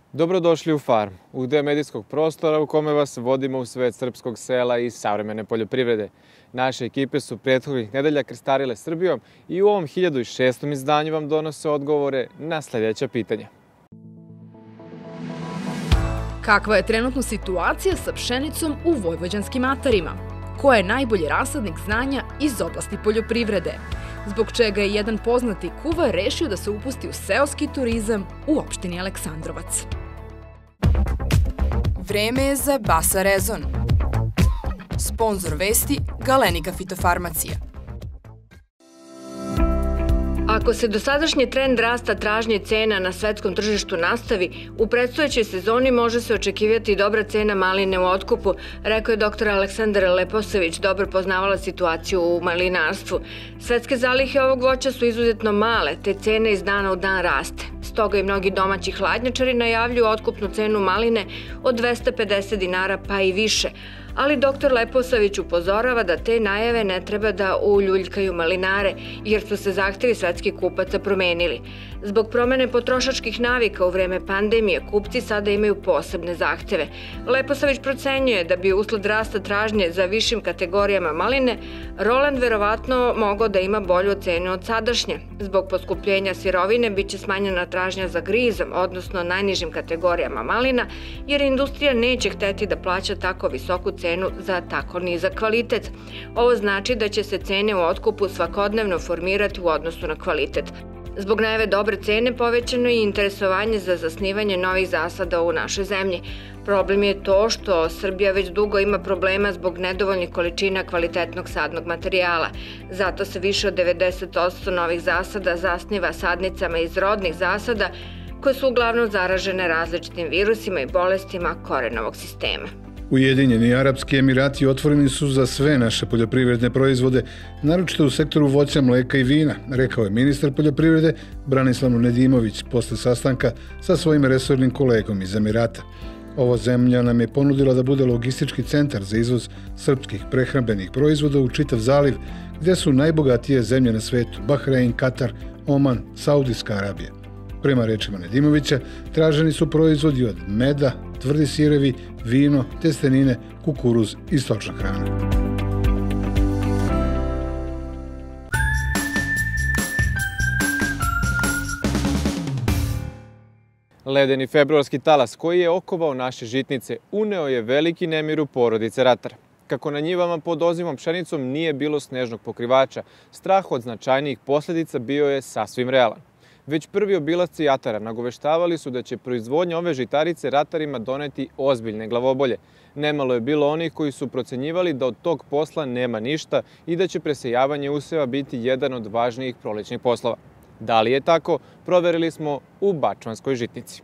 Dobrodošli u Farm, u deo medijskog prostora u kome vas vodimo u svet srpskog sela i savremene poljoprivrede. Naše ekipe su prethodnih nedelja krstarile Srbijom i u ovom 1600. izdanju vam donose odgovore na sljedeća pitanja. Kakva je trenutno situacija sa pšenicom u vojvođanskim atarima? Ko je najbolji rasadnik znanja iz oblasti poljoprivrede? Zbog čega je jedan poznati kuvar rešio da se upusti u seoski turizam u opštini Aleksandrovac? Vreme je za Basa Rezon. Sponzor vesti Galenika fitofarmacija. Ako se dosadašnji trend rasta tražnje cena na svetskom tržištu nastavi, u predstojećoj sezoni može se očekivati dobra cena maline u otkupu, rekao je dr. Aleksandar Leposavić, dobro poznavala situaciju u malinarstvu. Svetske zalihe ovog voća su izuzetno male, te cena iz dana u dan raste. Stoga i mnogi domaći hladnjačari najavljuju otkupnu cenu maline od 250 dinara pa i više. Ali dr. Leposavić upozorava da te najave ne treba da uljuljkaju malinare, jer su se zahtevi svetskih kupaca promenili. Zbog promene potrošačkih navika u vreme pandemije, kupci sada imaju posebne zahteve. Leposavić procenjuje da bi usled rasta tražnje za višim kategorijama maline, Roland verovatno mogao da ima bolju cenu od sadašnje. Zbog poskupljenja sirovine biće smanjena tražnja za grizom, odnosno najnižim kategorijama malina, jer industrija neće hteti da plaća tako visoku cenu za tako nizak kvalitet. Ovo znači da će se cene u otkupu svakodnevno formirati u odnosu na kvalitet. Zbog najave dobre cene povećano je i interesovanje za zasnivanje novih zasada u našoj zemlji. Problem je to što Srbija već dugo ima problema zbog nedovoljnih količina kvalitetnog sadnog materijala. Zato se više od 90% novih zasada zasniva sadnicama iz rodnih zasada koje su uglavnom zaražene različitim virusima i bolestima korenovog sistema. Ujedinjeni Arapski Emirati otvoreni su za sve naše poljoprivredne proizvode, naročito u sektoru voća, mleka i vina, rekao je ministar poljoprivrede Branislav Nedimović posle sastanka sa svojim resornim kolegom iz Emirata. Ova zemlja nam je ponudila da bude logistički centar za izvoz srpskih prehrambenih proizvoda u čitav zaliv, gdje su najbogatije zemlje na svetu: Bahrein, Katar, Oman, Saudijska Arabija. Prema rečima Nedimovića, traženi su proizvodi od meda, tvrdi sirevi, vino, testenine, kukuruz i stočna hrana. Ledeni februarski talas koji je okovao naše žitnice uneo je veliki nemir u porodice ratara. Kako na njivama pod ozimom pšenicom nije bilo snežnog pokrivača, strah od značajnijih posljedica bio je sasvim realan. Već prvi obilasci atara nagoveštavali su da će proizvodnja ove žitarice ratarima doneti ozbiljne glavobolje. Nemalo je bilo onih koji su procenjivali da od tog posla nema ništa i da će presejavanje useva biti jedan od važnijih prolećnih poslova. Da li je tako, proverili smo u Bačvanskoj žitnici.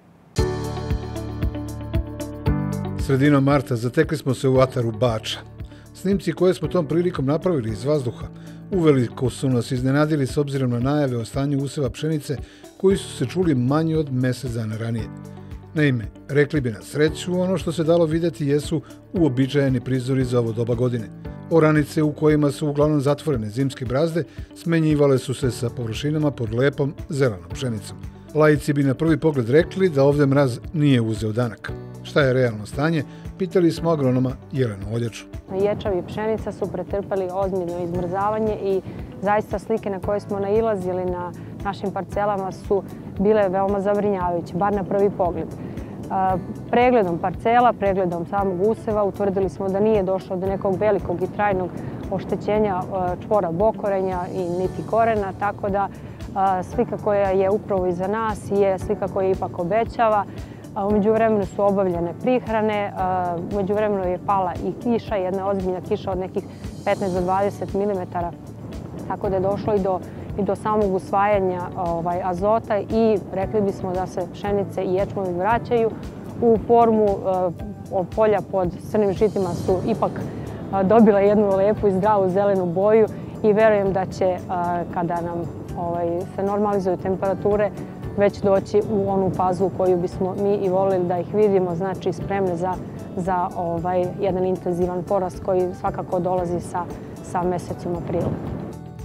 Sredinom marta zatekli smo se u ataru Bača. Snimci koje smo tom prilikom napravili iz vazduha uveliko su nas iznenadili s obzirom na najave o stanju useva pšenice koji su se čuli manje od mjesec dana ranije. Naime, rekli bi na sreću, ono što se dalo vidjeti jesu uobičajeni prizori za ovo doba godine. Oranice u kojima su uglavnom zatvorene zimske brazde smenjivale su se sa površinama pod lepom zelenom pšenicom. Laici bi na prvi pogled rekli da ovdje mraz nije uzeo danak. Šta je realno stanje, pitali smo agronoma Jelenu Oljaču. Ječavi i pšenica su pretrpali ozbiljno izmrzavanje i zaista slike na koje smo nailazili na našim parcelama su bile veoma zabrinjavajuće, bar na prvi pogled. Pregledom parcela, pregledom samog useva utvrdili smo da nije došlo do nekog velikog i trajnog oštećenja čvora bokorenja i niti korena, tako da slika koja je upravo iza nas je slika koja ipak obećava. U međuvremenu su obavljene prihrane, u međuvremenu je pala i kiša, jedna ozbiljna kiša od nekih 15 do 20 mm, tako da je došlo i do samog usvajanja azota i rekli bismo da se pšenice i ječmovi vraćaju u formu. Polja pod crnim žitima su ipak dobila jednu lepu i zdravu zelenu boju i verujem da će kada nam se normalizuju temperature već doći u onu fazu u koju bismo mi i volili da ih vidimo, znači spremne za jedan intenzivan porast koji svakako dolazi sa mesecom aprilom.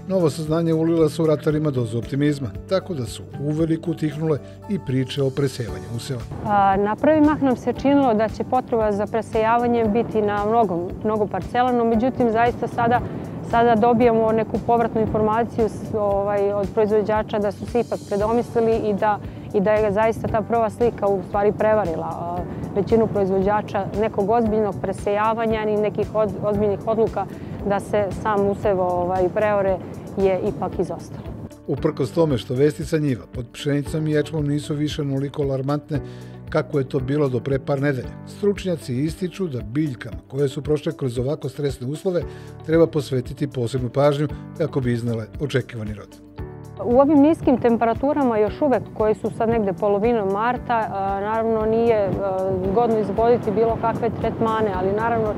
Novo saznanje ulila su ratarima dozu optimizma, tako da su uveliko utihnule i priče o presejanju useva. Na prvi mah nam se činilo da će potreba za presejavanjem biti na mnogo parcela, no međutim zaista sada dobijamo neku povratnu informaciju od proizvođača da su se ipak predomislili i da je zaista ta prva slika u stvari prevarila većinu proizvođača nekog ozbiljnog presejavanja i nekih ozbiljnih odluka da se sam usev preore je ipak izostalo. Uprkos tome što vesti sa njiva pod pšenicom i ječmom nisu više onoliko alarmantne kako je to bilo do pre par nedelja, stručnjaci ističu da biljkama koje su prošle kroz ovako stresne uslove treba posvetiti posebnu pažnju kako bi iznale očekivani rod. U ovim niskim temperaturama još uvek, koji su sad negde polovinom marta, naravno nije zgodno izvoditi bilo kakve tretmane, ali naravno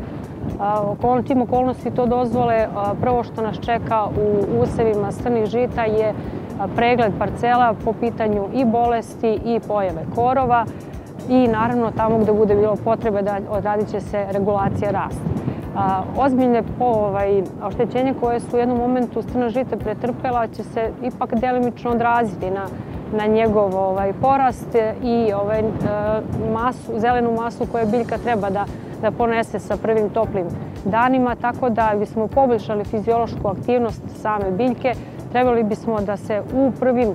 čim okolnosti to dozvole, prvo što nas čeka u usevima strnih žita je pregled parcela po pitanju i bolesti i pojave korova i naravno tamo gde bude bilo potrebe odradit će se regulacija rasta. Ozbiljne oštećenje koje su u jednom momentu strna žita pretrpela će se ipak delimično odraziti na njegov porast i zelenu masu koju biljka treba da ponese sa prvim toplim danima, tako da bismo poboljšali fiziološku aktivnost same biljke, trebali bismo da se u prvim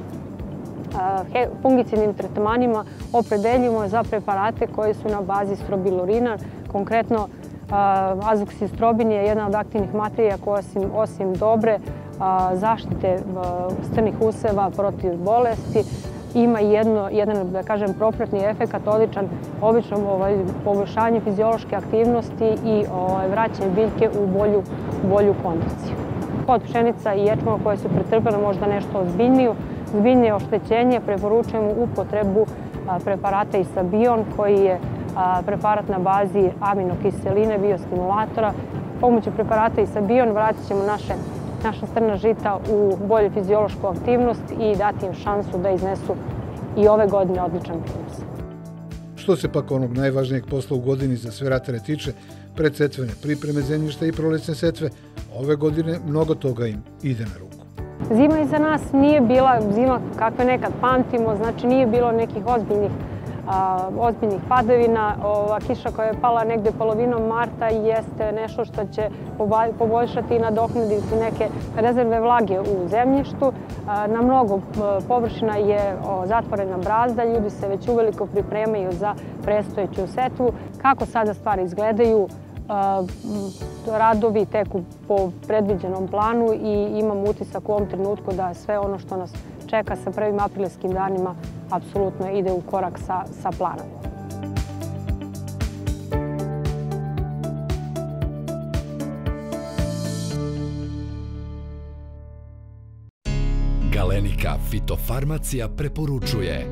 fungicidnim tretmanima opredeljimo za preparate koji su na bazi strobilurina. Konkretno, azoksistrobin je jedna od aktivnih materija koja osim dobre zaštite strnih useva protiv bolesti, ima jedan, da kažem, propratni efekat odličan, obično poboljšanje fiziološke aktivnosti i vraćanje biljke u bolju kondiciju. Kod pšenica i ječmova koje su pretrpele možda nešto ozbiljnije oštećenje, preporučujemo upotrebu preparata Isabion, koji je preparat na bazi aminokiseline, biostimulatora. Pomoću preparata Isabion vratit ćemo naša strna žita u bolju fiziološku aktivnost i dati im šansu da iznesu i ove godine odličan prinos. Što se pak onog najvažnijeg posla u godini za sve ratare tiče, predsetvene pripreme zemljišta i prolećne setve, ove godine mnogo toga im ide na ruku. Zima iza nas nije bila zima kakve nekad pamtimo, znači nije bilo nekih ozbiljnih padavina. Ova kiša koja je pala negde polovinom marta jeste nešto što će poboljšati i nadoknaditi neke rezerve vlage u zemljištu. Na mnogo površina je zatvorena brazda, ljudi se već uveliko pripremaju za predstojeću setvu. Kako sada stvari izgledaju, radovi teku po predviđenom planu i imam utisak u ovom trenutku da sve ono što nas čeka sa prvim aprilskim danima apsolutno ide u korak sa planom. Galenika fitofarmacija preporučuje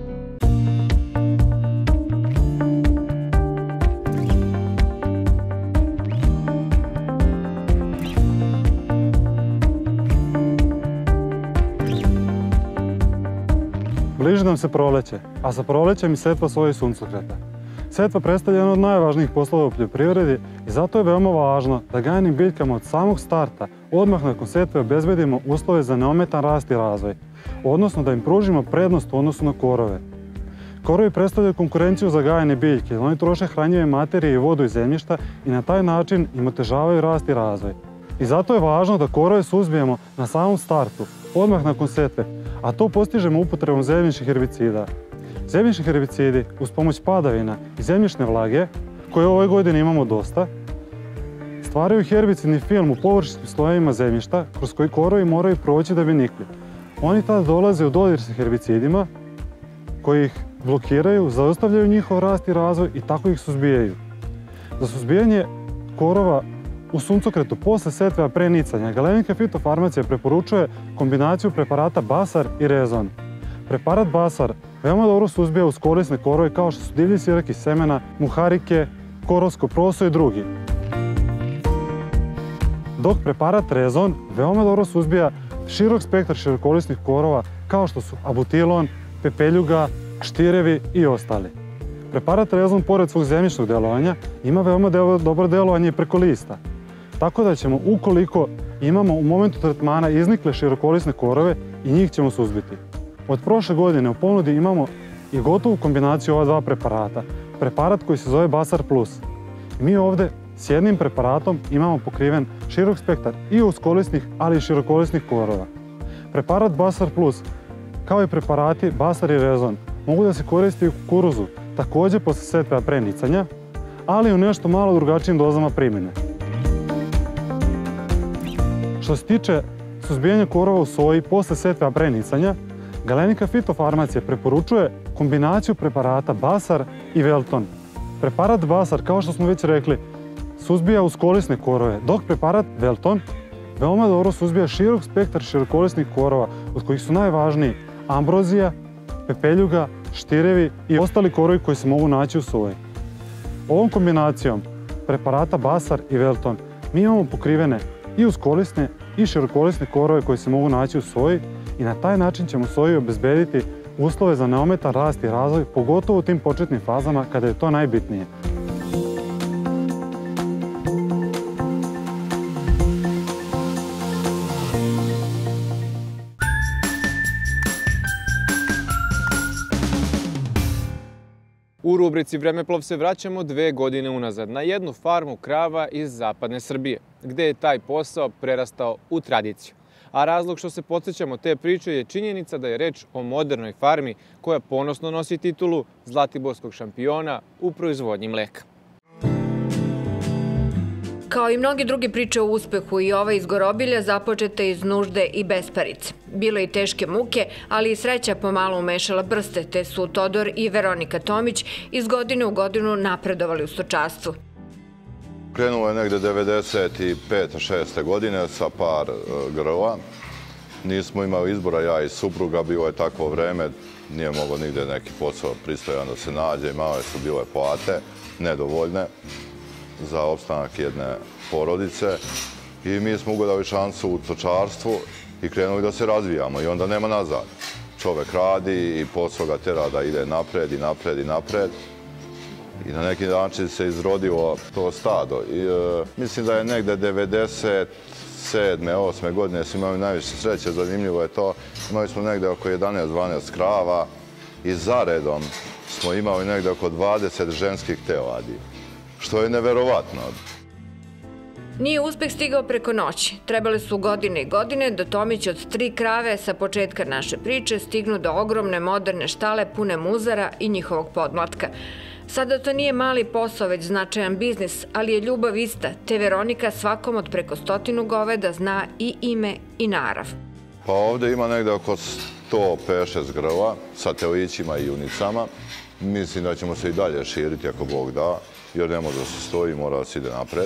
Bliži nam se proleće, a sa prolećem i setva svojih suncokreta. Setva predstavlja jedan od najvažnijih poslova u poljoprivredi i zato je veoma važno da gajenim biljkama od samog starta odmah nakon setve obezbedimo uslove za neometan rast i razvoj, odnosno da im pružimo prednost u odnosu na korove. Korovi predstavljaju konkurenciju za gajene biljke, jer oni troše hranjive materije i vodu iz zemljišta i na taj način im otežavaju rast i razvoj. I zato je važno da korove suzbijemo na samom startu, odmah nakon setve, a to postižemo upotrebom zemljišnih herbicida. Zemljišni herbicidi uz pomoć padavina i zemljišne vlage, koje ove godine imamo dosta, stvaraju herbicidni film u površinskim slojevima zemljišta kroz koji korovi moraju proći da bi nikli. Oni tada dolaze u dodir sa herbicidima koji ih blokiraju, zaustavljaju njihov rast i razvoj i tako ih suzbijaju. Za suzbijanje korova u suncokretu posle setve, a pre nicanja, Galenika fitofarmacija preporučuje kombinaciju preparata Basar i Rezon. Preparat Basar veoma dobro suzbija uskorisne korove kao što su divlji sirak iz semena, muharike, korovsko proso i drugi. Dok preparat Rezon veoma dobro suzbija širok spektar širokolisnih korova kao što su abutilon, pepeljuga, štirevi i ostali. Preparat Rezon, pored svog zemljišnog delovanja, ima veoma dobro delovanje i preko lista. Tako da ćemo, ukoliko imamo u momentu tretmana iznikle širokolisne korove i njih ćemo suzbiti. Od prošle godine u ponudi imamo i gotovu kombinaciju ova dva preparata. Preparat koji se zove Basar Plus. Mi ovdje s jednim preparatom imamo pokriven širok spektar i uskolisnih, ali i širokolisnih korova. Preparat Basar Plus, kao i preparati Basar i Rezon, mogu da se koristi u kukuruzu, također posle setve prenicanja, ali u nešto malo drugačijim dozama primjene. Što se tiče suzbijanja korova u soji posle setve prenicanja, Galenika fitofarmacija preporučuje kombinaciju preparata Basar i Velton. Preparat Basar, kao što smo već rekli, suzbija uskolisne korove, dok preparat Velton veoma dobro suzbija širok spektar širokolisnih korova, od kojih su najvažniji ambrozija, pepeljuga, štirevi i ostali korovi koji se mogu naći u soji. Ovom kombinacijom preparata Basar i Velton mi imamo pokrivene i uskolisne i širokolisne korove koji se mogu naći u soji i na taj način ćemo soji obezbediti uslove za neometan rast i razvoj, pogotovo u tim početnim fazama kada je to najbitnije. U rubrici Vremeplov se vraćamo 2 godine unazad na jednu farmu krava iz zapadne Srbije, gde je taj posao prerastao u tradiciju. A razlog što se podsjećamo te priče je činjenica da je reč o modernoj farmi koja ponosno nosi titulu zlatiborskog šampiona u proizvodnji mleka. Kao i mnogi drugi priče o uspehu, i ova iz Gorobilja započeta iz nužde i besparice. Bilo je i teške muke, ali i sreća pomalo umešala prste, te su Todor i Veronika Tomić iz godine u godinu napredovali u stočarstvu. Krenulo je negde 95-6. godine sa par grla. Nismo imali izbora, ja i supruga, bilo je takvo vreme, nije moglo nigde neki posao pristojan da se nađe, male su bile plate, nedovoljne za opstanak jedne porodice i mi smo ugledali šansu u stočarstvu i krenuli da se razvijamo i onda nema nazad. Čovek radi i posao ga tera da ide napred i napred i napred. I na neki način se izrodilo to stado. Mislim da je negde 97. 8. godine smo imali najviše sreće, zanimljivo je to. Imali smo negde oko 11-12 krava i zaredom smo imali negde oko 20 ženskih teladi, što je neverovatno. Nije uspeh stigao preko noći. Trebale su godine i godine da Tomić od 3 krave sa početka naše priče stignu do ogromne moderne štale pune muzara i njihovog podmlatka. Sada to nije mali posao, već značajan biznis, ali je ljubav ista, te Veronika svakom od preko 100 goveda zna i ime i narav. Pa ovde ima negde oko 156 grla sa telićima i junicama. Mislim da ćemo se i dalje širiti ako Bog da, jer ne može da se stoji, mora da se ide napred.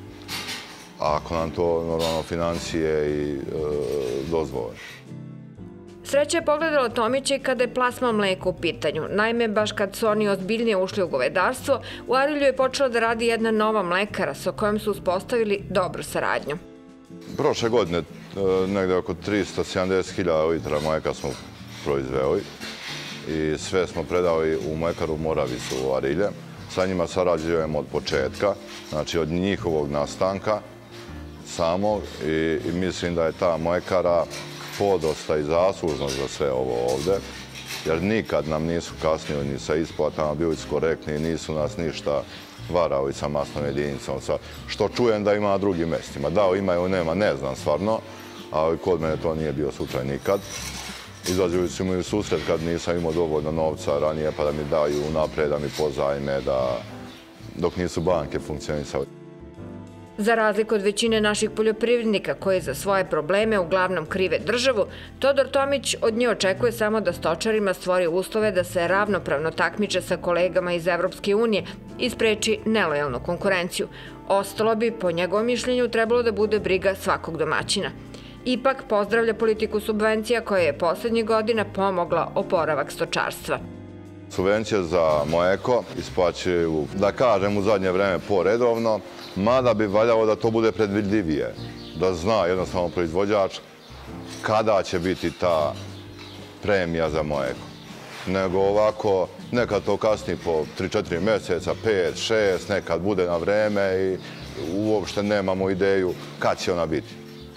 A ako nam to normalno financije i dozvole. Sreća je pogledala Tomića i kada je plasma mleka u pitanju. Naime, baš kad su oni ozbiljnije ušli u govedarstvo, u Arilju je počela da radi jedna nova mlekara sa kojom su uspostavili dobru saradnju. Prošle godine negde oko 370.000 litra mleka smo proizveli i sve smo predali u mlekaru Moravicu u Arilje. Sa njima sarađujemo od početka, znači od njihovog nastanka samo i mislim da je ta mlekara podosta i zaslužno za sve ovo ovde, jer nikad nam nisu kasnili ni sa isplatama, bili su korektni i nisu nas ništa varali sa masnom jedinicom, što čujem da ima na drugim mestima. Da li ima ili nema, ne znam stvarno, ali kod mene to nije bio slučaj nikad. Izlazili su mi u susret kad nisam imao dovoljno novca ranije, pa da mi daju napred, da mi pozajme, dok nisu banke funkcionisali. Za razliku od većine naših poljoprivrednika koji za svoje probleme uglavnom krive državu, Todor Tomić od nje očekuje samo da stočarima stvori uslove da se ravnopravno takmiče sa kolegama iz Evropske unije i spreči nelojalnu konkurenciju. Ostalo bi, po njegovom mišljenju, trebalo da bude briga svakog domaćina. Ipak pozdravlja politiku subvencija koja je poslednjih godina pomogla oporavak stočarstva. Subvencije za mleko isplaćuju, da kažem, u zadnje vreme poredovno, mada bi valjalo da to bude predvidljivije, da zna jednostavno proizvođač kada će biti ta premija za mleko. Nego ovako, nekad to kasni po 3-4 meseca, 5-6, nekad bude na vreme i uopšte nemamo ideju kad će ona biti.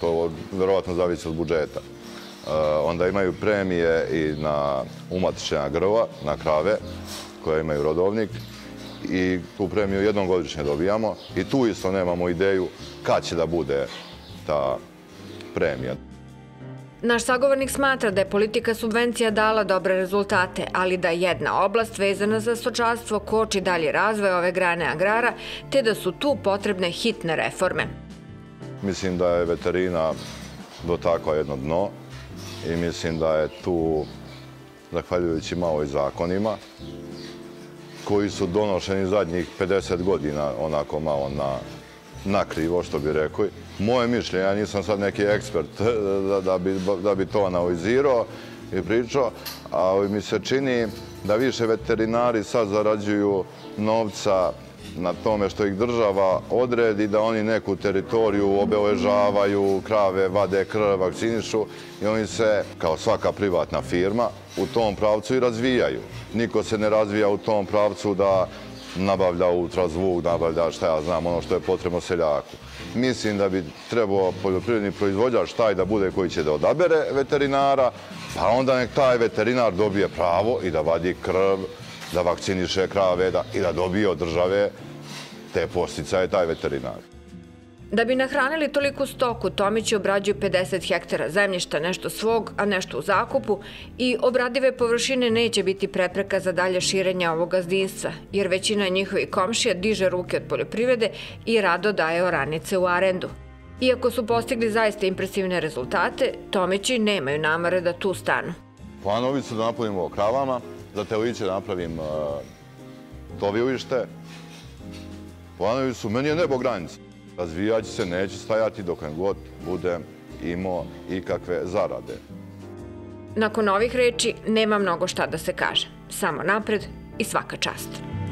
to verovatno zavisi od budžeta. Onda imaju premije i na umatičena grla, na krave, koje imaju rodovnik. I tu premiju jednom godišnje dobijamo. I tu isto nemamo ideju kad će da bude ta premija. Naš sagovornik smatra da je politika subvencija dala dobre rezultate, ali da jedna oblast vezana za stočarstvo koči dalji razvoj ove grane agrara, te da su tu potrebne hitne reforme. Mislim da je veterina dotakla jedno dno i mislim da je tu, zahvaljujući malo i zakonima, koji su donošeni zadnjih 50 godina, onako malo nakrivo, što bi rekli. Moje mišljenje, ja nisam sad neki ekspert da bi to analizirao i pričao, ali mi se čini da više veterinari sad zarađuju novca na tome što ih država odredi, da oni neku teritoriju obeležavaju, krave vade krv, vakcinišu i oni se, kao svaka privatna firma, u tom pravcu i razvijaju. Niko se ne razvija u tom pravcu da nabavlja ultrazvuk, nabavlja šta ja znam, ono što je potrebno seljaku. Mislim da bi trebao poljoprivredni proizvođač taj da bude koji će da odabere veterinara, pa onda nek taj veterinar dobije pravo i da vadi krv, da vakciniše krave i da dobije od države te podsticaje taj veterinar. Da bi nahranili toliku stoku, Tomići obrađuju 50 hektara zemljišta, nešto svog, a nešto u zakupu, i obradive površine neće biti prepreka za dalje širenje ovog gazdinstva, jer većina njihovih komšija diže ruke od poljoprivrede i rado daje oranice u arendu. Iako su postigli zaista impresivne rezultate, Tomići nemaju namere da tu stanu. Planovi su da napravimo kravama, za teliće da napravim tovilište. Planovi su, meni je nebo granica. Razvijat će se, neće stajati dok god budem imao ikakve zarade. Nakon ovih reči nema mnogo šta da se kaže. Samo napred i svaka čast.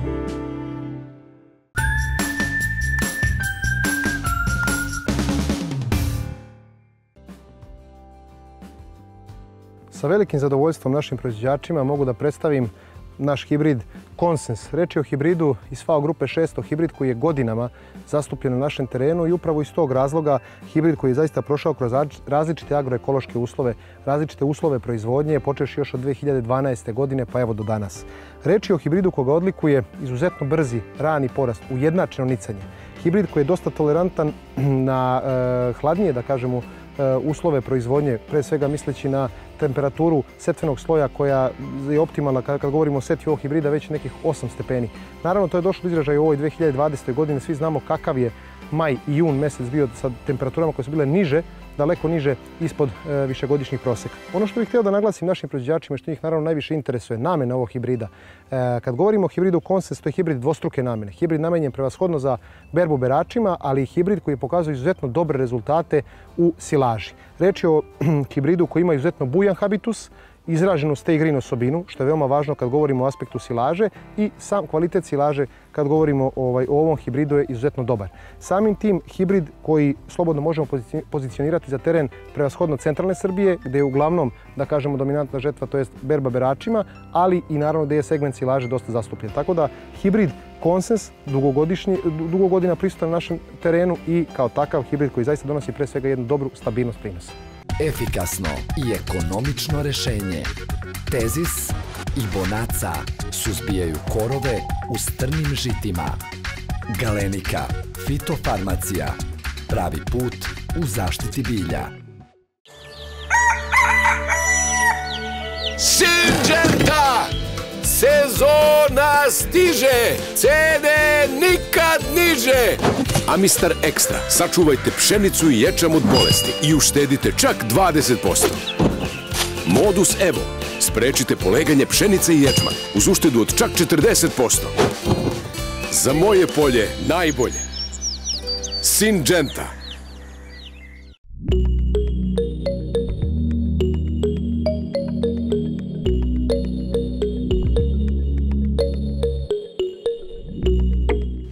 Sa velikim zadovoljstvom našim proizvođačima mogu da predstavim naš hibrid Konsens. Reč je o hibridu iz FAO grupe 600, hibrid koji je godinama zastupljen na našem terenu i upravo iz tog razloga hibrid koji je zaista prošao kroz različite agroekološke uslove, različite uslove proizvodnje, počevši još od 2012. godine pa evo do danas. Reč je o hibridu koga odlikuje izuzetno brzi, rani porast, ujednačeno nicanje. Hibrid koji je dosta tolerantan na hladnije, da kažemo, uslove proizvodnje, pre svega misleći na temperaturu setvenog sloja koja je optimalna kad govorimo o setvi ovog hibrida već nekih 8 stepeni. Naravno, to je došlo do izražaja u ovoj 2020. godine. Svi znamo kakav je maj i jun mesec bio sa temperaturama koje su bile niže, daleko niže ispod višegodišnjih proseka. Ono što bih htio da naglasim našim proizvođačima, što njih naravno najviše interesuje, namena ovog hibrida. Kad govorimo o hibridu Konsens, to je hibrid dvostruke namene. Hibrid namenjen prevashodno za berbu beračima, ali i hibrid koji pokazuje izuzetno dobre rezultate u silaži. Reč je o hibridu koji ima izuzetno bujan habitus, izraženu stay green osobinu, što je veoma važno kad govorimo o aspektu silaže, i sam kvalitet silaže kad govorimo o ovom hibridu je izuzetno dobar. Samim tim hibrid koji slobodno možemo pozicionirati za teren prevashodno centralne Srbije, gde je uglavnom, da kažemo, dominantna žetva, to jest berba beračima, ali i naravno gde je segment silaže dosta zastupljen. Tako da hibrid Konsens dugo godina prisutan na našem terenu i kao takav hibrid koji zaista donosi pre svega jednu dobru stabilnost prinosa. Efikasno i ekonomično rešenje. Tezis i Bonaca suzbijaju korove u strnim žitima. Galenika, fitofarmacija, pravi put u zaštiti bilja. Syngenta! Sezona stiže! Cene nikad niže! Amistar Ekstra. Sačuvajte pšenicu i ječam od bolesti i uštedite čak 20%. Modus Evo. Sprečite poleganje pšenice i ječma uz uštedu od čak 40%. Za moje polje najbolje. Syngenta.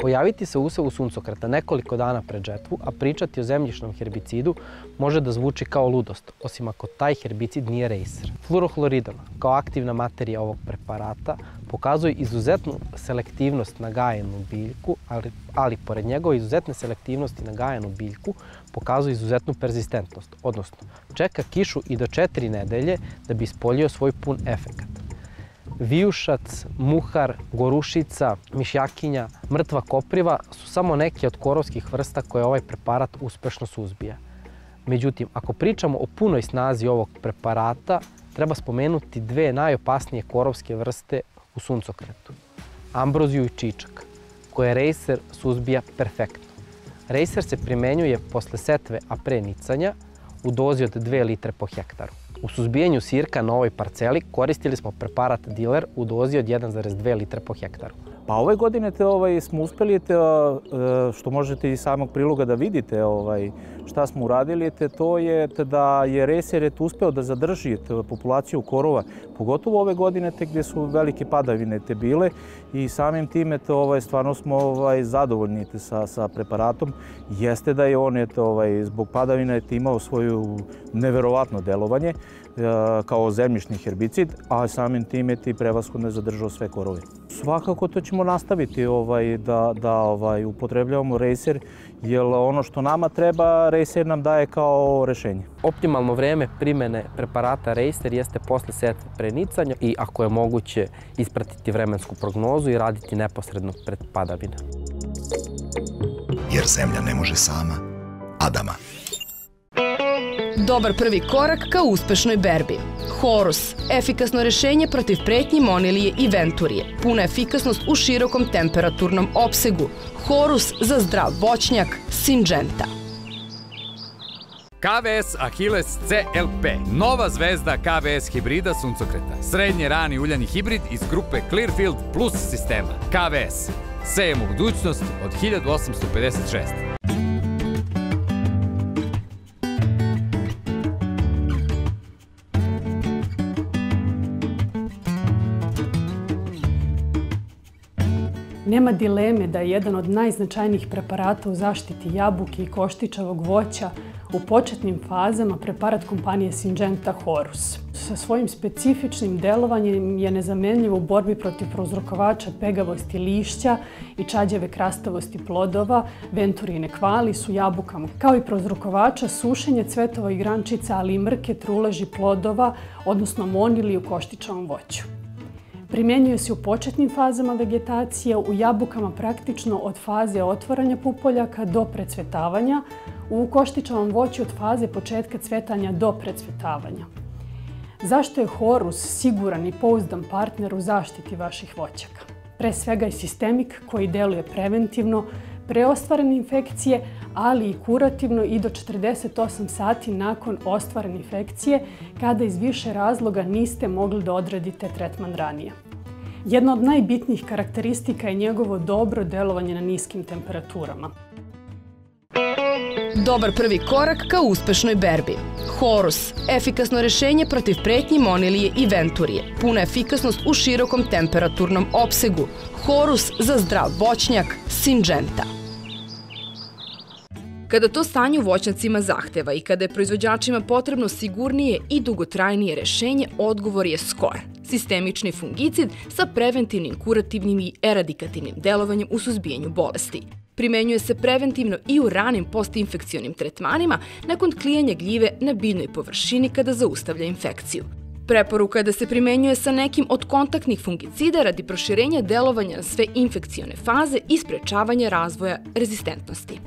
Pojaviti se usevu suncokreta nekoliko dana pred žetvu, a pričati o zemljišnom herbicidu može da zvuči kao ludost, osim ako taj herbicid nije Racer. Fluorohloridon, kao aktivna materija ovog preparata, pokazuje izuzetnu selektivnost na gajenu biljku, ali pored njegove izuzetne selektivnosti na gajenu biljku, pokazuje izuzetnu perzistentnost, odnosno čeka kišu i do 4 nedelje da bi ispoljio svoj pun efekat. Vijušac, muhar, gorušica, mišjakinja, mrtva kopriva su samo neke od korovskih vrsta koje ovaj preparat uspešno suzbija. Međutim, ako pričamo o punoj snazi ovog preparata, treba spomenuti dve najopasnije korovske vrste u suncokretu. Ambroziju i čičak, koje Racer suzbija perfektno. Racer se primenjuje posle setve, a pre nicanja, u dozi od 2 litre po hektaru. U suzbijanju sirka na ovoj parceli koristili smo preparat Dealer u dozi od 1,2 litre po hektaru. Pa ove godine smo uspeli, što možete iz samog priloga da vidite šta smo uradili, to je da je Racer uspeo da zadrži populaciju korova, pogotovo ove godine gdje su velike padavine bile i samim time stvarno smo zadovoljni sa preparatom. Jeste da je on zbog padavina imao svoju neverovatno delovanje kao zemljišni herbicid, a samim time prevashodno je zadržao sve korove. Svakako to ćemo nastaviti da upotrebljavamo Racer, jer ono što nama treba, Racer nam daje kao rešenje. Optimalno vreme primene preparata Racer jeste posle setve pre nicanja i ako je moguće ispratiti vremensku prognozu i raditi neposredno pred padavina. Jer zemlja ne može sama, Adama. Dobar prvi korak ka uspešnoj berbi. Horus, efikasno rešenje protiv pretnji monilije i venturije. Puna efikasnost u širokom temperaturnom opsegu. Horus za zdrav voćnjak Syngenta. KVS Achilles CLP, nova zvezda KVS hibrida suncokreta. Srednje rani uljani hibrid iz grupe Clearfield Plus sistema. KVS. Sejemo budućnost od 1856. Nema dileme da je jedan od najznačajnijih preparata u zaštiti jabuke i koštičavog voća u početnim fazama preparat kompanije Syngenta Horus. Sa svojim specifičnim delovanjem je nezamenljiv u borbi protiv prouzrokovača pegavosti lišća i čađave krastavosti plodova, venturine kvali su jabukama, kao i prouzrokovača sušenja cvetova i grančica, ali i mrke, truleži plodova, odnosno monili u koštičavom voću. Primjenjuje se u početnim fazama vegetacije, u jabukama praktično od faze otvaranja pupoljaka do precvetavanja, u koštičavom voću od faze početka cvetanja do precvetavanja. Zašto je Horus siguran i pouzdan partner u zaštiti vaših voćaka? Pre svega je sistemik koji deluje preventivno, pre ostvarene infekcije, ali i kurativno i do 48 sati nakon ostvarene infekcije, kada iz više razloga niste mogli da odradite tretman ranije. Jedna od najbitnijih karakteristika je njegovo dobro delovanje na niskim temperaturama. Dobar prvi korak ka uspešnoj berbi. Horus, efikasno rešenje protiv pretnji monilije i venturije. Puna efikasnost u širokom temperaturnom opsegu. Horus za zdrav voćnjak Syngenta. Kada to stanje u voćnjacima zahteva i kada je proizvođačima potrebno sigurnije i dugotrajnije rešenje, odgovor je Skor, sistemični fungicid sa preventivnim, kurativnim i eradikativnim delovanjem u suzbijanju bolesti. Primenjuje se preventivno i u ranim postinfekcionim tretmanima nakon klijanja gljive na biljnoj površini kada zaustavlja infekciju. Preporuka je da se primenjuje sa nekim od kontaktnih fungicida radi proširenja delovanja na sve infekcione faze i sprečavanja razvoja rezistentnosti.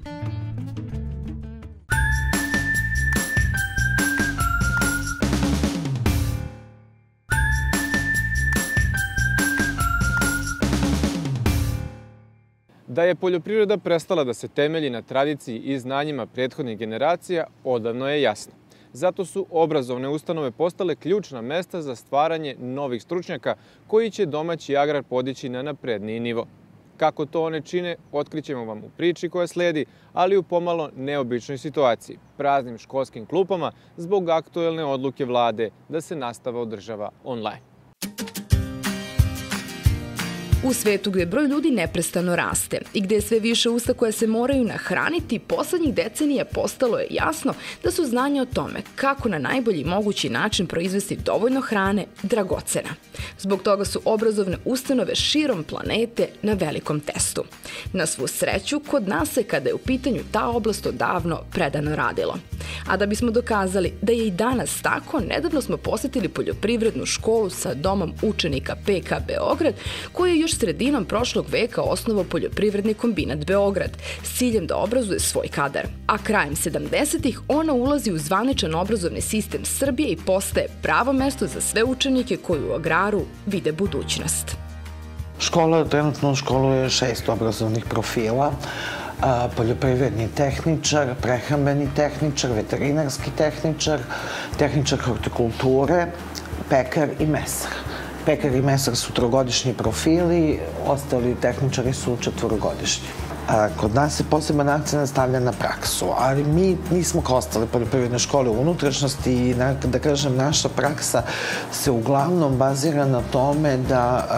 Da je poljoprivreda prestala da se temelji na tradiciji i znanjima prethodnih generacija, odavno je jasno. Zato su obrazovne ustanove postale ključna mesta za stvaranje novih stručnjaka koji će domaći agrar podići na napredniji nivo. Kako to one čine, otkrićemo vam u priči koja sledi, ali u pomalo neobičnoj situaciji, praznim školskim klupama zbog aktuelne odluke vlade da se nastava održava online. U svetu gde broj ljudi neprestano raste i gde je sve više usta koja se moraju nahraniti, poslednjih decenija postalo je jasno da su znanja o tome kako na najbolji mogući način proizvesti dovoljno hrane dragocena. Zbog toga su obrazovne ustanove širom planete na velikom testu. Na svu sreću, kod nas se, kada je u pitanju ta oblast, odavno predano radilo. A da bismo dokazali da je i danas tako, nedavno smo posetili poljoprivrednu školu sa domom učenika PK Beograd, koji je još sredinom prošlog veka osnovao poljoprivredni kombinat Beograd s ciljem da obrazuje svoj kadar. A krajem 70-ih ona ulazi u zvaničan obrazovni sistem Srbije i postaje pravo mesto za sve učenike koji u agraru vide budućnost. Škola trenutno školuje 6 obrazovnih profila. Poljoprivredni tehničar, prehrambeni tehničar, veterinarski tehničar, tehničar hortikulture, pekar i mesar. Pekar i mesar su trogodišnji profili, ostali tehničari su četvorogodišnji. Kod nas se poseban akcent stavlja na praksu, ali mi nismo kao ostale poljoprivredne škole u unutrašnjosti i, da kažem, naša praksa se uglavnom bazira na tome da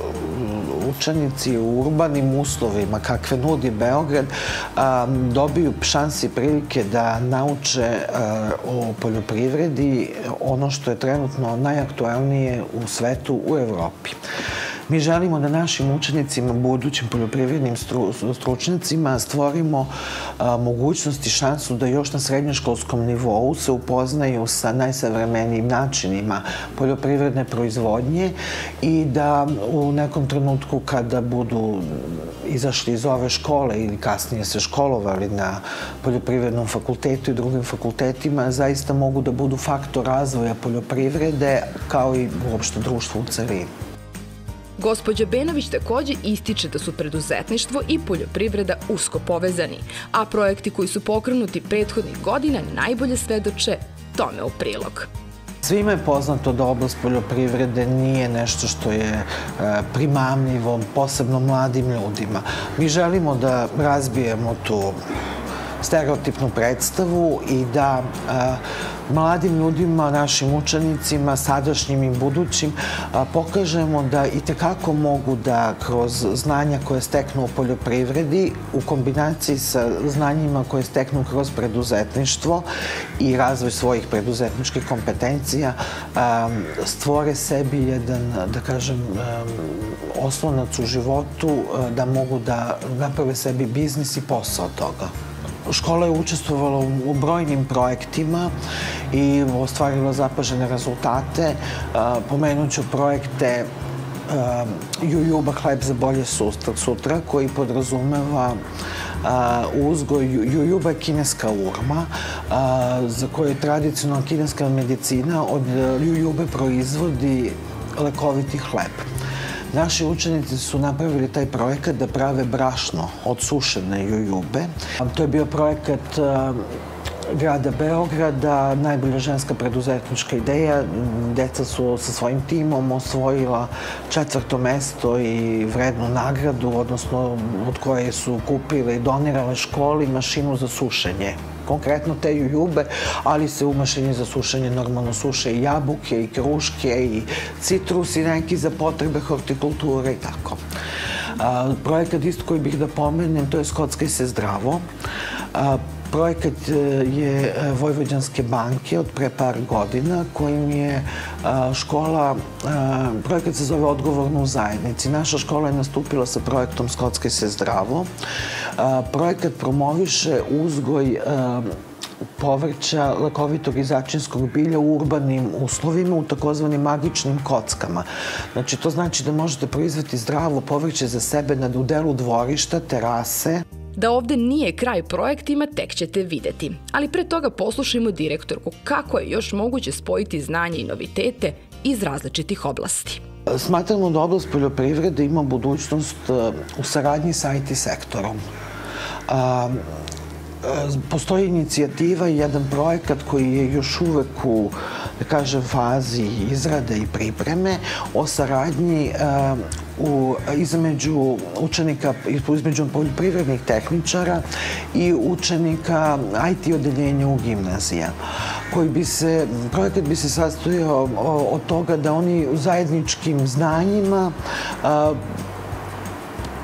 učenici u urbanim uslovima, kakve nudi Beograd, dobiju šanse i prilike da nauče o poljoprivredi ono što je trenutno najaktualnije u svetu, u Evropi. Mi želimo da našim učenicima, budućim poljoprivrednim stručnjacima, stvorimo mogućnost i šansu da još na srednjoškolskom nivou se upoznaju sa najsavremenijim načinima poljoprivredne proizvodnje i da u nekom trenutku kada budu izašli iz ove škole ili kasnije se školovali na poljoprivrednom fakultetu i drugim fakultetima, zaista mogu da budu faktor razvoja poljoprivrede kao i uopšte društva u celini. Gospođa Benović takođe ističe da su preduzetništvo i poljoprivreda usko povezani, a projekti koji su pokrenuti prethodnih godina najbolje svedoče tome u prilog. Svima je poznato da oblast poljoprivrede nije nešto što je primamljivo, posebno mladim ljudima. Mi želimo da razbijemo tu stereotipnu predstavu i da mladim ljudima, našim učenicima, sadašnjim i budućim, pokažemo da i tekako mogu da kroz znanja koje steknu u poljoprivredi, u kombinaciji sa znanjima koje steknu kroz preduzetništvo i razvoj svojih preduzetničkih kompetencija, stvore sebi jedan, da kažem, oslonac u životu, da mogu da naprave sebi biznis i posao od toga. Škola je učestvovala u brojnim projektima i ostvarila zapažene rezultate. Pomenut ću projekte Jujuba hleb za bolje sutra, koji podrazumeva uzgoj. Jujuba je kineska urma za koju je tradicionalna kineska medicina od jujube proizvodi lekoviti hleb. Naši učenici su napravili taj projekat da prave brašno od sušene jujube. To je bio projekat grada Beograda, najbolja ženska preduzetnička ideja. Deca su sa svojim timom osvojila 4. mesto i vrednu nagradu, odnosno od koje su kupile i donirale školi mašinu za sušenje. Konkretno te jujube, ali se u mašini za sušenje normalno suše i jabuke, i kruške, i citrus, i neki za potrebe hortikulture i tako. Projekat isto koji bih da pomenem, to je Skockaj se zdravo. Projekat je Vojvođanske banke od pre par godina, kojim je škola, projekat se zove Odgovorno u zajednici. Naša škola je nastupila sa projektom Skockaj se zdravo. Projekat promoviše uzgoj povrća lekovitog i začinskog bilja u urbanim uslovima, u takozvanim magičnim kockama. Znači, to znači da možete proizvesti zdravo povrće za sebe u delu dvorišta, terase. Da ovde nije kraj projektima, tek ćete videti. Ali pre toga poslušajmo direktorku kako je još moguće spojiti znanje i novitete iz različitih oblasti. Smatramo da oblast poljoprivrede ima budućnost u saradnji sa IT sektorom. Postoji inicijativa i jedan projekat koji je još uvek u, da kažem, fazi izrade i pripreme o saradnji između učenika, između poljoprivrednih tehničara i učenika IT odeljenja u gimnazija. Projekat bi se sastojao od toga da oni u zajedničkim znanjima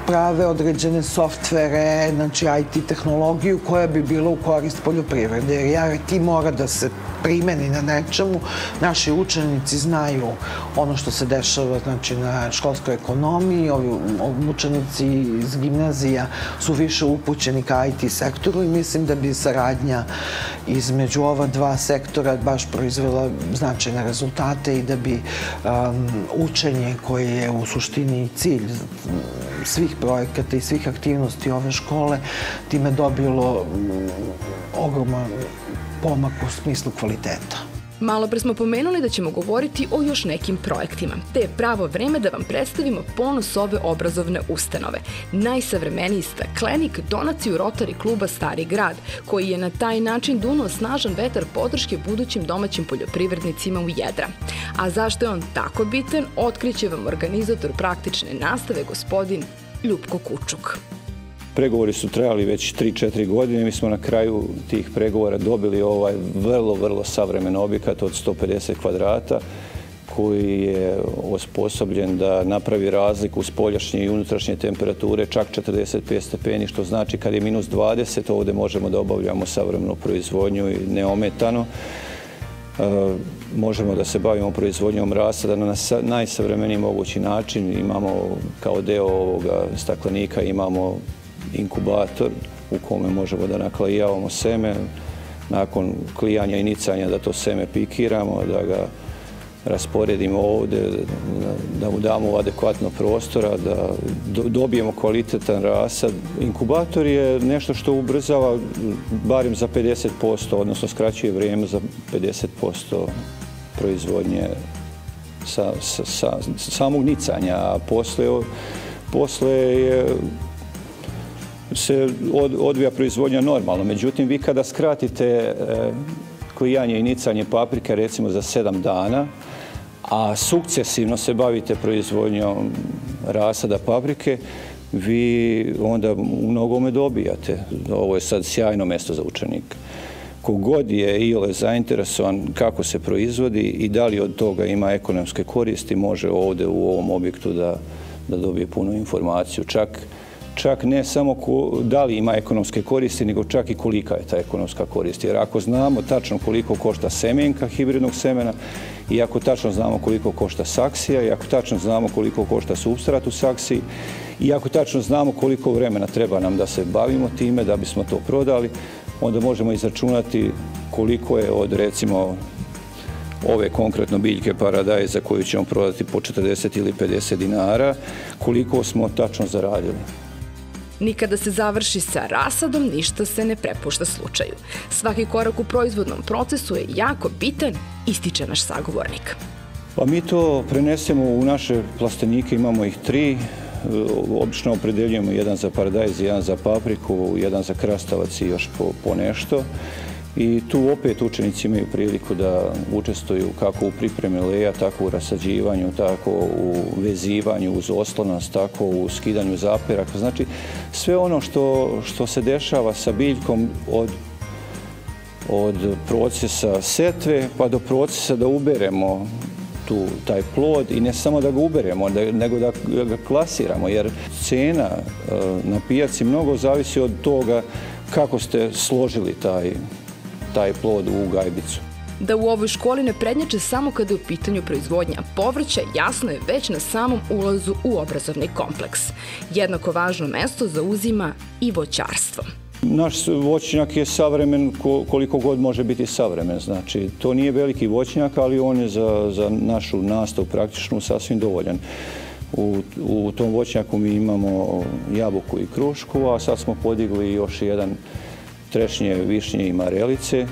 prave određene softvere, znači IT tehnologiju koja bi bila u korist poljoprivrede. Jer IT mora da se primeni na nečemu. Naši učenici znaju ono što se dešava znači, na školskoj ekonomiji. Ovi učenici iz gimnazija su više upućeni ka IT sektoru i mislim da bi saradnja između ova dva sektora baš proizvela značajne rezultate i da bi učenje koje je u suštini cilj svih projekata i svih aktivnosti ove škole time dobilo ogroman pomak u smislu kvaliteta. Malo pre smo pomenuli da ćemo govoriti o još nekim projektima, te je pravo vreme da vam predstavimo ponos ove obrazovne ustanove. Najsavremeniji staklenik donaciju Rotary kluba Stari grad, koji je na taj način dunuo snažan vetar podrške budućim domaćim poljoprivrednicima u jedra. A zašto je on tako bitan, otkriće vam organizator praktične nastave, gospodin Ljupko Kučuk. Pregovori su trajali već 3-4 godine. Mi smo na kraju tih pregovora dobili ovaj vrlo savremen objekat od 150 kvadrata koji je osposobljen da napravi razliku u spoljašnje i unutrašnje temperature čak 45 stepeni, što znači kad je minus 20, ovdje možemo da obavljamo savremenu proizvodnju i neometano. Možemo da se bavimo proizvodnjom rasada na najsavremeniji mogući način. Imamo kao deo ovoga staklenika imamo inkubator u kome možemo da naklajavamo seme. Nakon klijanja i nicanja da to seme pikiramo, da ga rasporedimo ovdje, da mu damo adekvatno prostora, da dobijemo kvalitetan rasad. Inkubator je nešto što ubrzava barem za 50%, odnosno skraćuje vrijeme za 50% proizvodnje samog nicanja, a posle se odvija proizvodnja normalno. Međutim, vi kada skratite klijanje i nicanje paprike recimo za 7 dana, a sukcesivno se bavite proizvodnjom rasada paprike, vi onda u mnogome dobijate. Ovo je sad sjajno mjesto za učenika. Kogod je iole zainteresovan kako se proizvodi i da li od toga ima ekonomske koristi, može ovdje u ovom objektu da dobije punu informaciju. Čak ne samo da li ima ekonomske koristi, nego čak i kolika je ta ekonomska korist. Jer ako znamo tačno koliko košta semenka hibridnog semena i ako tačno znamo koliko košta saksija i ako tačno znamo koliko košta supstrat u saksiji i ako tačno znamo koliko vremena treba nam da se bavimo time da bismo to prodali, onda možemo izračunati koliko je od recimo ove konkretno biljke paradajz za koju ćemo prodati po 40 ili 50 dinara, koliko smo tačno zaradili. Nikada se završi sa rasadom, ništa se ne prepušta slučaju. Svaki korak u proizvodnom procesu je jako bitan, ističe naš sagovornik. Pa mi to prenesemo u naše plastenike, imamo ih 3. Obično opredeljujemo jedan za paradajz, jedan za papriku, jedan za krastavac i još po nešto. I tu opet učenici imaju priliku da učestvuju kako u pripremi leja, tako u rasađivanju, tako u vezivanju uz oslonac, tako u skidanju zaperaka. Znači, sve ono što se dešava sa biljkom od procesa setve pa do procesa da uberemo taj plod i ne samo da ga uberemo, nego da ga klasiramo, jer cena na pijaci mnogo zavisi od toga kako ste složili taj plod u gajbicu. Da u ovoj školi ne prednjače samo kada je u pitanju proizvodnja povrća, jasno je već na samom ulazu u obrazovni kompleks. Jednako važno mesto zauzima i voćarstvo. Naš voćnjak je savremen koliko god može biti savremen. Znači, to nije veliki voćnjak, ali on je za našu nastavu praktičnu sasvim dovoljan. U tom voćnjaku mi imamo jabuku i krušku, a sad smo podigli još jedan trešnje, višnje i marelice.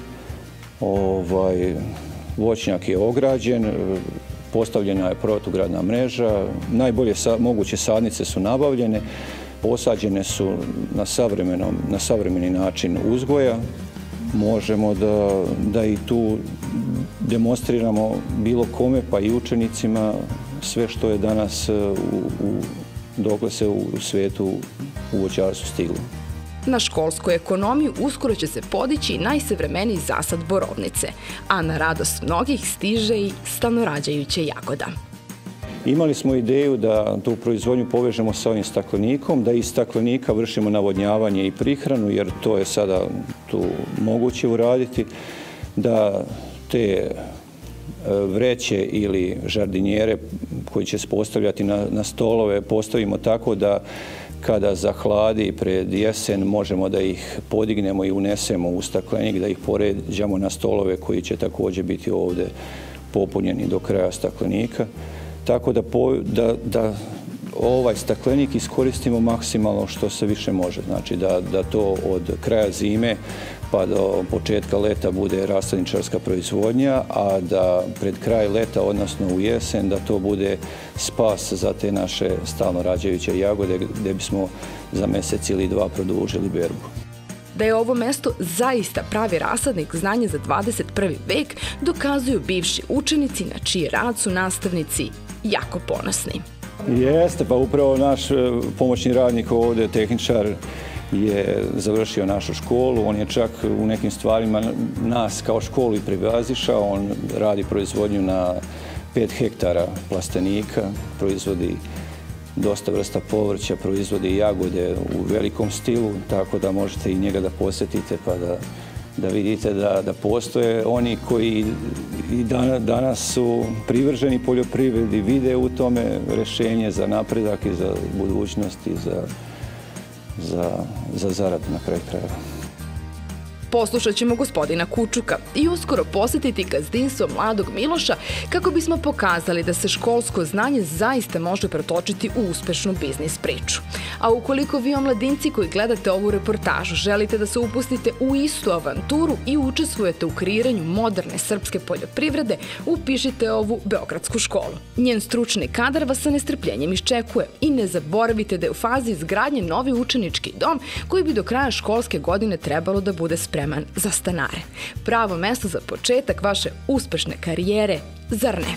Voćnjak je ograđen, postavljena je protugradna mreža, najbolje moguće sadnice su nabavljene, posađene su na savremeni način uzgoja. Možemo da i tu demonstriramo bilo kome, pa i učenicima, sve što je danas dokle se u svijetu u voćarstvu stiglo. Na školskoj ekonomiji uskoro će se podići najsavremeniji zasad borovnice, a na radost mnogih stiže i stanorađajuća jagoda. Imali smo ideju da tu proizvodnju povežemo sa ovim staklenikom, da iz staklenika vršimo navodnjavanje i prihranu, jer to je sada tu moguće uraditi, da te vreće ili žardinjere koji će se postavljati na stolove postavimo tako da kada zahladi pred jesen možemo da ih podignemo i unesemo u staklenik, da ih poređamo na stolove koji će također biti ovdje popunjeni do kraja staklenika. Tako da ovaj staklenik iskoristimo maksimalno što se više može. Znači da to od kraja zime pa do početka leta bude rasadničarska proizvodnja, a da pred kraj leta, odnosno u jesen, da to bude spas za te naše stalno rađajuće jagode gdje bismo za mjesec ili dva produžili berbu. Da je ovo mesto zaista pravi rasadnik znanja za 21. vek, dokazuju bivši učenici na čiji rad su nastavnici jako ponosni. Jeste, pa upravo naš pomoćni radnik ovdje, tehničar, je završio našu školu. On je čak u nekim stvarima nas kao školu i prevazišao. On radi proizvodnju na 5 hektara plastenika, proizvodi dosta vrsta povrća, proizvodi jagode u velikom stilu, tako da možete i njega da posjetite pa da vidite da postoje oni koji i danas su privrženi poljoprivredi, vide u tome rješenje za napredak i za budućnost i za zaradu na kraju krajeva. Poslušat ćemo gospodina Kučuka i uskoro posjetiti gazdinstvo mladog Miloša kako bismo pokazali da se školsko znanje zaista može pretočiti u uspešnu biznis priču. A ukoliko vi omladinci koji gledate ovu reportažu želite da se upustite u istu avanturu i učestvujete u kreiranju moderne srpske poljoprivrede, upišite ovu beogradsku školu. Njen stručni kadar vas sa nestrpljenjem iščekuje i ne zaboravite da je u fazi izgradnje novi učenički dom koji bi do kraja školske godine trebalo da bude spreman za stanare. Pravo mesto za početak vaše uspešne karijere, zar ne?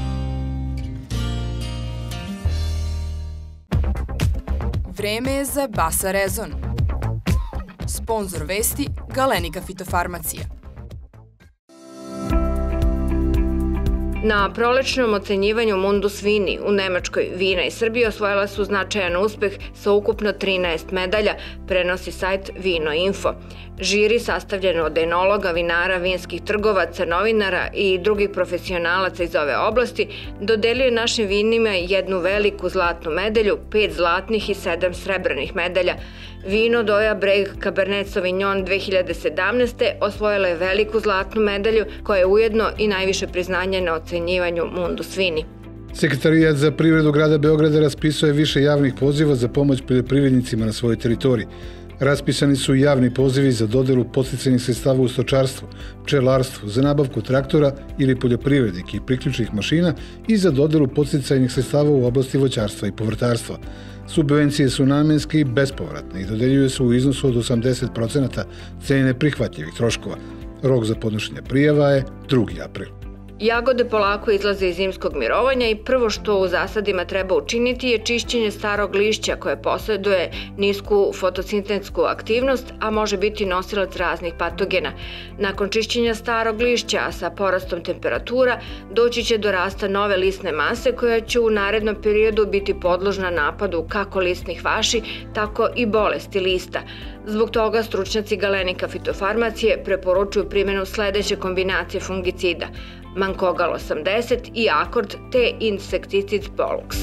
Vreme je za Basa Rezon. Sponzor vesti Galenika fitofarmacija. Na prolečnom ocenjivanju Mundus Vini u Nemačkoj vina iz Srbije osvojila su značajan uspeh sa ukupno 13 medalja, prenosi sajt Vino Info. Žiri sastavljen od enologa, vinara, vinskih trgovaca, novinara i drugih profesionalaca iz ove oblasti dodelio našim vinima jednu veliku zlatnu medalju, 5 zlatnih i 7 srebrnih medalja. Vino Doja Breg Cabernet Sauvignon 2017. osvojila je veliku zlatnu medalju koja je ujedno i najviše priznanje na ocenjivanju Mundus Vini. Sekretarijat za privredu grada Beograda raspisuje više javnih poziva za pomoć poljoprivrednicima na svojoj teritoriji. Raspisani su javni pozivi za dodelu podsticajnih sredstava u stočarstvu, pčelarstvu, za nabavku traktora ili poljoprivrednih i priključnih mašina i za dodelu podsticajnih sredstava u oblasti voćarstva i povrtarstva. Subvencije su namenske i bespovratne i dodeljuju se u iznosu od 80% cene prihvatljivih troškova. Rok za podnošenje prijava je 2. april. Jagode polako izlaze iz zimskog mirovanja i prvo što u zasadima treba učiniti je čišćenje starog lišća koje posjeduje nisku fotosintetsku aktivnost, a može biti nosilac raznih patogena. Nakon čišćenja starog lišća, a sa porastom temperatura, doći će do rasta nove lisne mase koja će u narednom periodu biti podložna napadu kako lisnih vaši, tako i bolesti lista. Zbog toga stručnjaci Galenika fitofarmacije preporučuju primjenu sledeće kombinacije fungicida: Mankogal 80 i Akord te insekticid Pollux.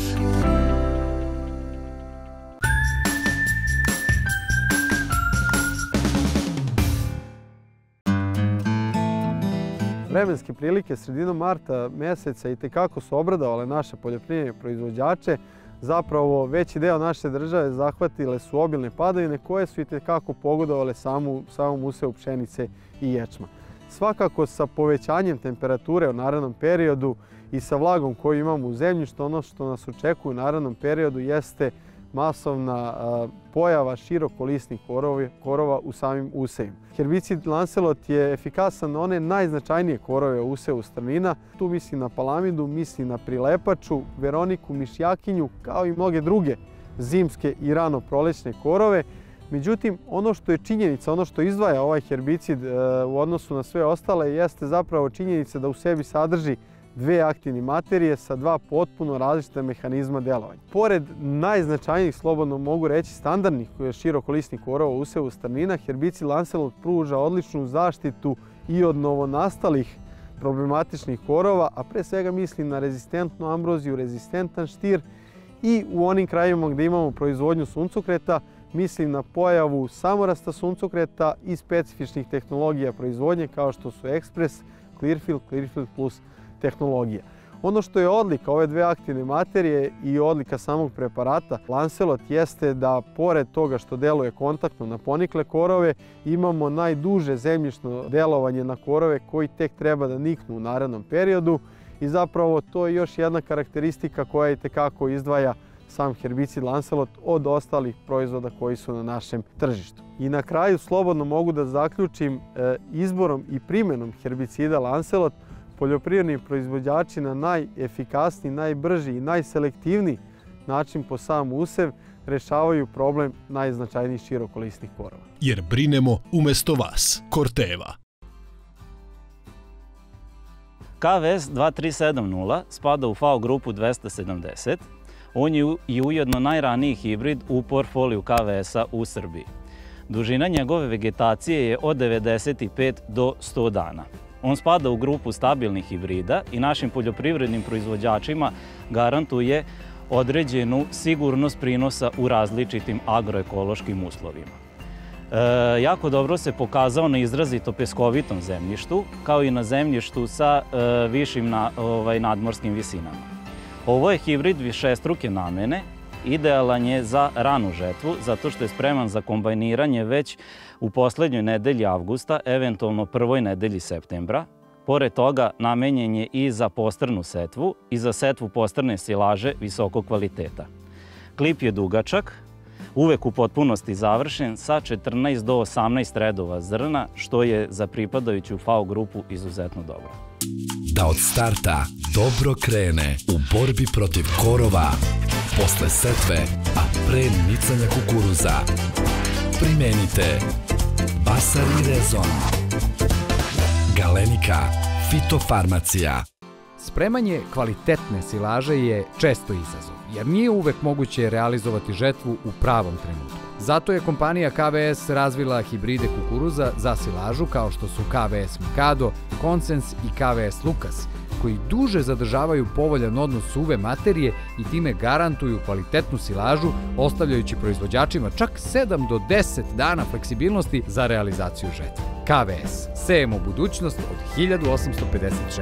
Vremenske prilike sredinom marta meseca itekako su obradovale naše poljoprivredne proizvođače. Zapravo veći deo naše države zahvatile su obilne padavine koje su itekako pogodovale samom usevu pšenice i ječma. Svakako sa povećanjem temperature u narednom periodu i sa vlagom koju imamo u zemljištu, ono što nas očekuje u narednom periodu jeste masovna pojava širokolisnih korova u samim usevima. Herbicid Lancelot je efikasan na one najznačajnije korove u usevu strnina. Tu mislim na palamidu, mislim na prilepaču, veroniku, mišjakinju, kao i mnoge druge zimske i rano prolećne korove. Međutim, ono što je činjenica, ono što izdvaja ovaj herbicid u odnosu na sve ostale, jeste zapravo činjenica da u sebi sadrži dve aktivne materije sa dva potpuno različita mehanizma delovanja. Pored najznačajnijih, slobodno mogu reći, standardnih širokolisnih korova u usevu strnina, herbicid Lancelot pruža odličnu zaštitu i od novonastalih problematičnih korova, a pre svega mislim na rezistentnu ambroziju, rezistentan štir i u onim krajevima gdje imamo proizvodnju suncokreta, mislim na pojavu samorasta suncokreta i specifičnih tehnologija proizvodnje kao što su Express, Clearfield, Clearfield Plus tehnologija. Ono što je odlika ove dve aktivne materije i odlika samog preparata Lancelot jeste da pored toga što deluje kontaktno na ponikle korove, imamo najduže zemljišno delovanje na korove koji tek treba da niknu u narednom periodu i zapravo to je još jedna karakteristika koja itekako izdvaja sam herbicid Lancelot od ostalih proizvoda koji su na našem tržištu. I na kraju slobodno mogu da zaključim izborom i primjenom herbicida Lancelot poljoprivredni proizvođači na najefikasniji, najbrži i najselektivniji način po sam usev rešavaju problem najznačajnijih širokolisnih korova. Jer brinemo umesto vas. Corteva. KVS 2370 spada u FAO grupu 270. On je i ujedno najraniji hibrid u portfoliju KVS-a u Srbiji. Dužina njegove vegetacije je od 95 do 100 dana. On spada u grupu stabilnih hibrida i našim poljoprivrednim proizvođačima garantuje određenu sigurnost prinosa u različitim agroekološkim uslovima. Jako dobro se pokazao na izrazito peskovitom zemljištu, kao i na zemljištu sa višim nadmorskim visinama. Ovo je hibrid višestruke namene, idealan je za ranu žetvu, zato što je spreman za kombajniranje već u poslednjoj nedelji avgusta, eventualno prvoj nedelji septembra. Pored toga, namenjen je i za postrnu setvu i za setvu postrne silaže visokog kvaliteta. Klip je dugačak, uvek u potpunosti završen sa 14 do 18 redova zrna, što je za pripadajuću FAO grupu izuzetno dobro. Da od starta dobro krene u borbi protiv korova, posle setve, a pre nicanja kukuruza. Primenite Basar i Rezon. Galenika, fitofarmacija. Spremanje kvalitetne silaže je često izazov, jer nije uvek moguće realizovati žetvu u pravom trenutku. Zato je kompanija KVS razvila hibride kukuruza za silažu kao što su KVS Mikado, Konsens i KVS Lukas, koji duže zadržavaju povoljan odnos suve materije i time garantuju kvalitetnu silažu, ostavljajući proizvođačima čak 7 do 10 dana fleksibilnosti za realizaciju žetve. KVS. Sejemo budućnost od 1856.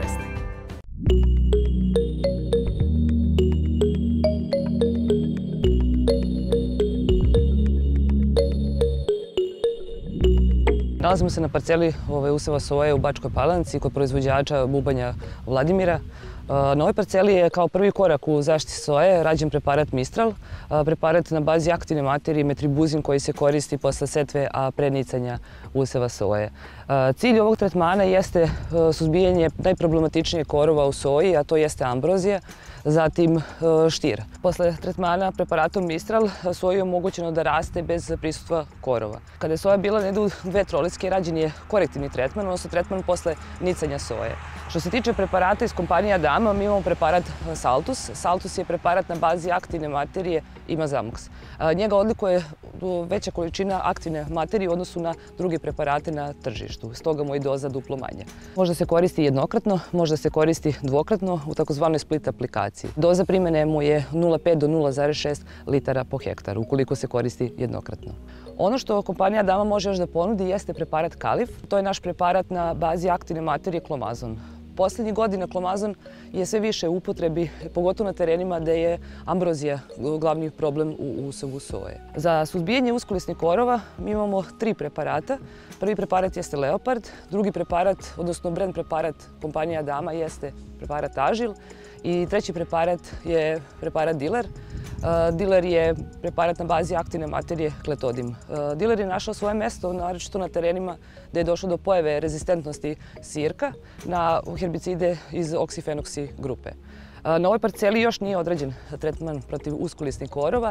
Nalazimo se na parceli useva soje u Bačkoj Palanci kod proizvođača Bubanja Vladimira. Na ovoj parceli je kao prvi korak u zaštiti soje rađen preparat Mistral, preparat na bazi aktivne materije metribuzin koji se koristi posle setve, a pre nicanja useva soje. Cilj ovog tretmana jeste suzbijanje najproblematičnije korova u soji, a to jeste ambrozija, zatim štir. Posle tretmana preparatom Mistral soji je omogućeno da raste bez prisustva korova. Kada je soja bila negde u 2 troliske, rađen je korektivni tretman, odnosno tretman posle nicanja soje. Što se tiče preparata iz kompanije Adama, mi imamo preparat Saltus. Saltus je preparat na bazi aktivne materije Imazamox. Njega odlikuje veća količina aktivne materije u odnosu na druge preparate na tržištu. Stoga mu je doza duplo manja. Može se koristi jednokratno, može se koristi dvokratno u takozvanoj split aplikaciji. Doza primjene mu je 0,5 do 0,6 litara po hektaru ukoliko se koristi jednokratno. Ono što kompanija Adama može još da ponudi jeste preparat Kalif. To je naš preparat na bazi aktivne materije Klomazon. Poslednjih godina Klomazon je sve više u upotrebi, pogotovo na terenima gde je ambrozija glavni problem u usevu soje. Za suzbijanje uskulisnih korova mi imamo 3 preparata. Prvi preparat jeste Leopard, drugi preparat, odnosno brand preparat kompanije Adama jeste preparat Agil i treći preparat je preparat Diler. Diler je preparat na bazi aktivne materije Kletodim. Diler je našao svoje mesto, naročito na terenima gde je došlo do pojave rezistentnosti sirka na herbicide iz oksifenoksi grupe. Na ovoj parceli još nije odrađen tretman protiv uskulisnih korova.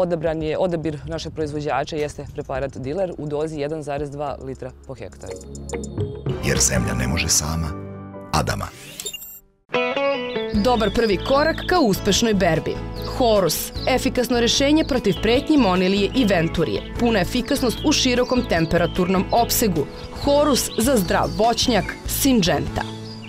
Odabir našeg proizvođača jeste preparat Diler u dozi 1,2 litra po hektaru. Jer zemlja ne može sama. Adama. Dobar prvi korak ka uspešnoj berbi. Horus, efikasno rešenje protiv pretnji monilije i venturije. Puna efikasnost u širokom temperaturnom opsegu. Horus za zdrav voćnjak Syngenta.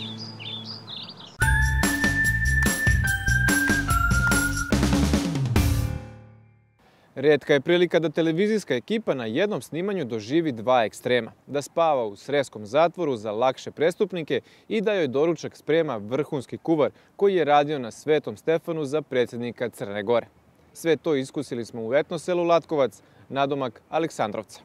Rijetka je prilika da televizijska ekipa na jednom snimanju doživi dva ekstrema. Da spava u Sreskom zatvoru za lakše prestupnike i da joj doručak sprema vrhunski kuvar koji je radio na Svetom Stefanu za predsjednika Crne Gore. Sve to iskusili smo u etno selu Latkovac, nadomak Aleksandrovca.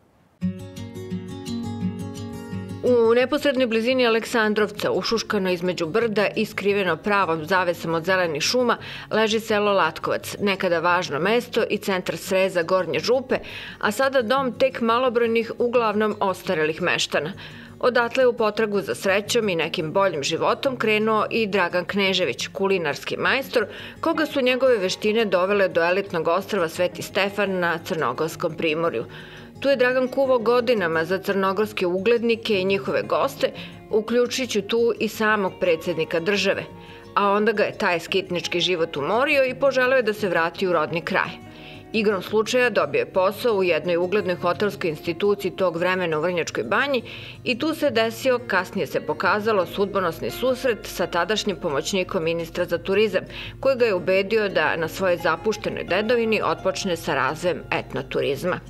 U neposrednoj blizini Aleksandrovca, ušuškano između brda i skriveno pravom zavesom od zelenih šuma, leži selo Latkovac, nekada važno mesto i centar sreza Gornje Župe, a sada dom tek malobrojnih, uglavnom ostarelih meštana. Odatle je u potragu za srećom i nekim boljim životom krenuo i Dragan Knežević, kulinarski majstor, koga su njegove veštine dovele do elitnog ostrva Sveti Stefan na Crnogorskom primorju. Tu je Dragan kuvao godinama za crnogorske uglednike i njihove goste, uključujući tu i samog predsjednika države. A onda ga je taj skitnički život umorio i poželeo je da se vrati u rodni kraj. Igrom slučaja dobio je posao u jednoj uglednoj hotelskoj instituciji tog vremena u Vrnjačkoj Banji i tu se desio, kasnije se pokazalo, sudbonosni susret sa tadašnjim pomoćnikom ministra za turizam, koji ga je ubedio da na svojoj zapuštenoj dedovini otpočne sa razvojem etnoturizma.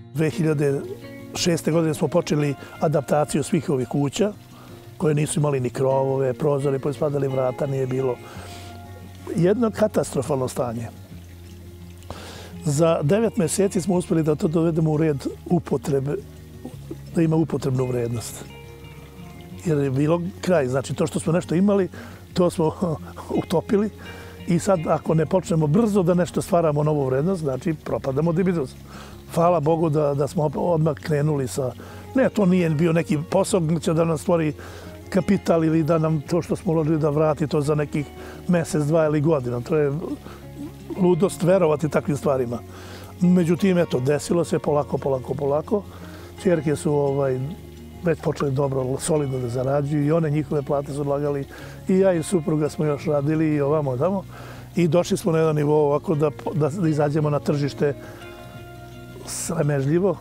2006. godine smo počeli adaptaciju svih ovih kuća, koje nisu imali ni krovove, prozore, poispadali vrata, nije bilo. Jedno katastrofalno stanje. Za 9 mjeseci smo uspjeli da to dovedemo u red upotrebe, da ima upotrebnu vrednost. Jer je bilo kraj. Znači, to što smo nešto imali, to smo utopili i sad ako ne počnemo brzo da nešto stvaramo novu vrednost, znači propadamo dibidost. Hvala Bogu da smo odmah krenuli sa... Ne, to nije bio neki posao će da nam stvori kapital ili da nam to što smo uložili da vrati to za nekih mjesec, 2 ili godina. To je ludost verovati takvim stvarima. Međutim, eto, desilo se polako. Čerke su već počeli dobro, solidno da zarađuju i one njihove plate su odlagali. I ja i supruga smo još radili i ovamo tamo. I došli smo na jedan nivo ovako da izađemo na tržište sramežljivo,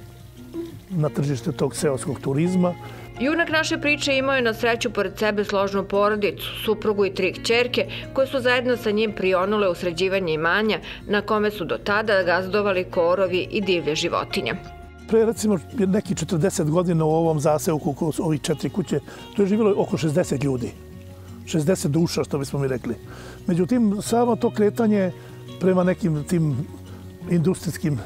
na tržište tog seoskog turizma. Junak naše priče imao je na sreću pored sebe složnu porodicu, suprugu i 3 kćerke, koje su zajedno sa njim prionule u sređivanje imanja na kome su do tada gazdovali korovi i divlje životinje. Pre recimo neki 40 godina u ovom zaseoku, ovih 4 kuće, tu je živjelo oko 60 ljudi. 60 duša, što bismo mi rekli. Međutim, samo to kretanje prema nekim tim industrijskim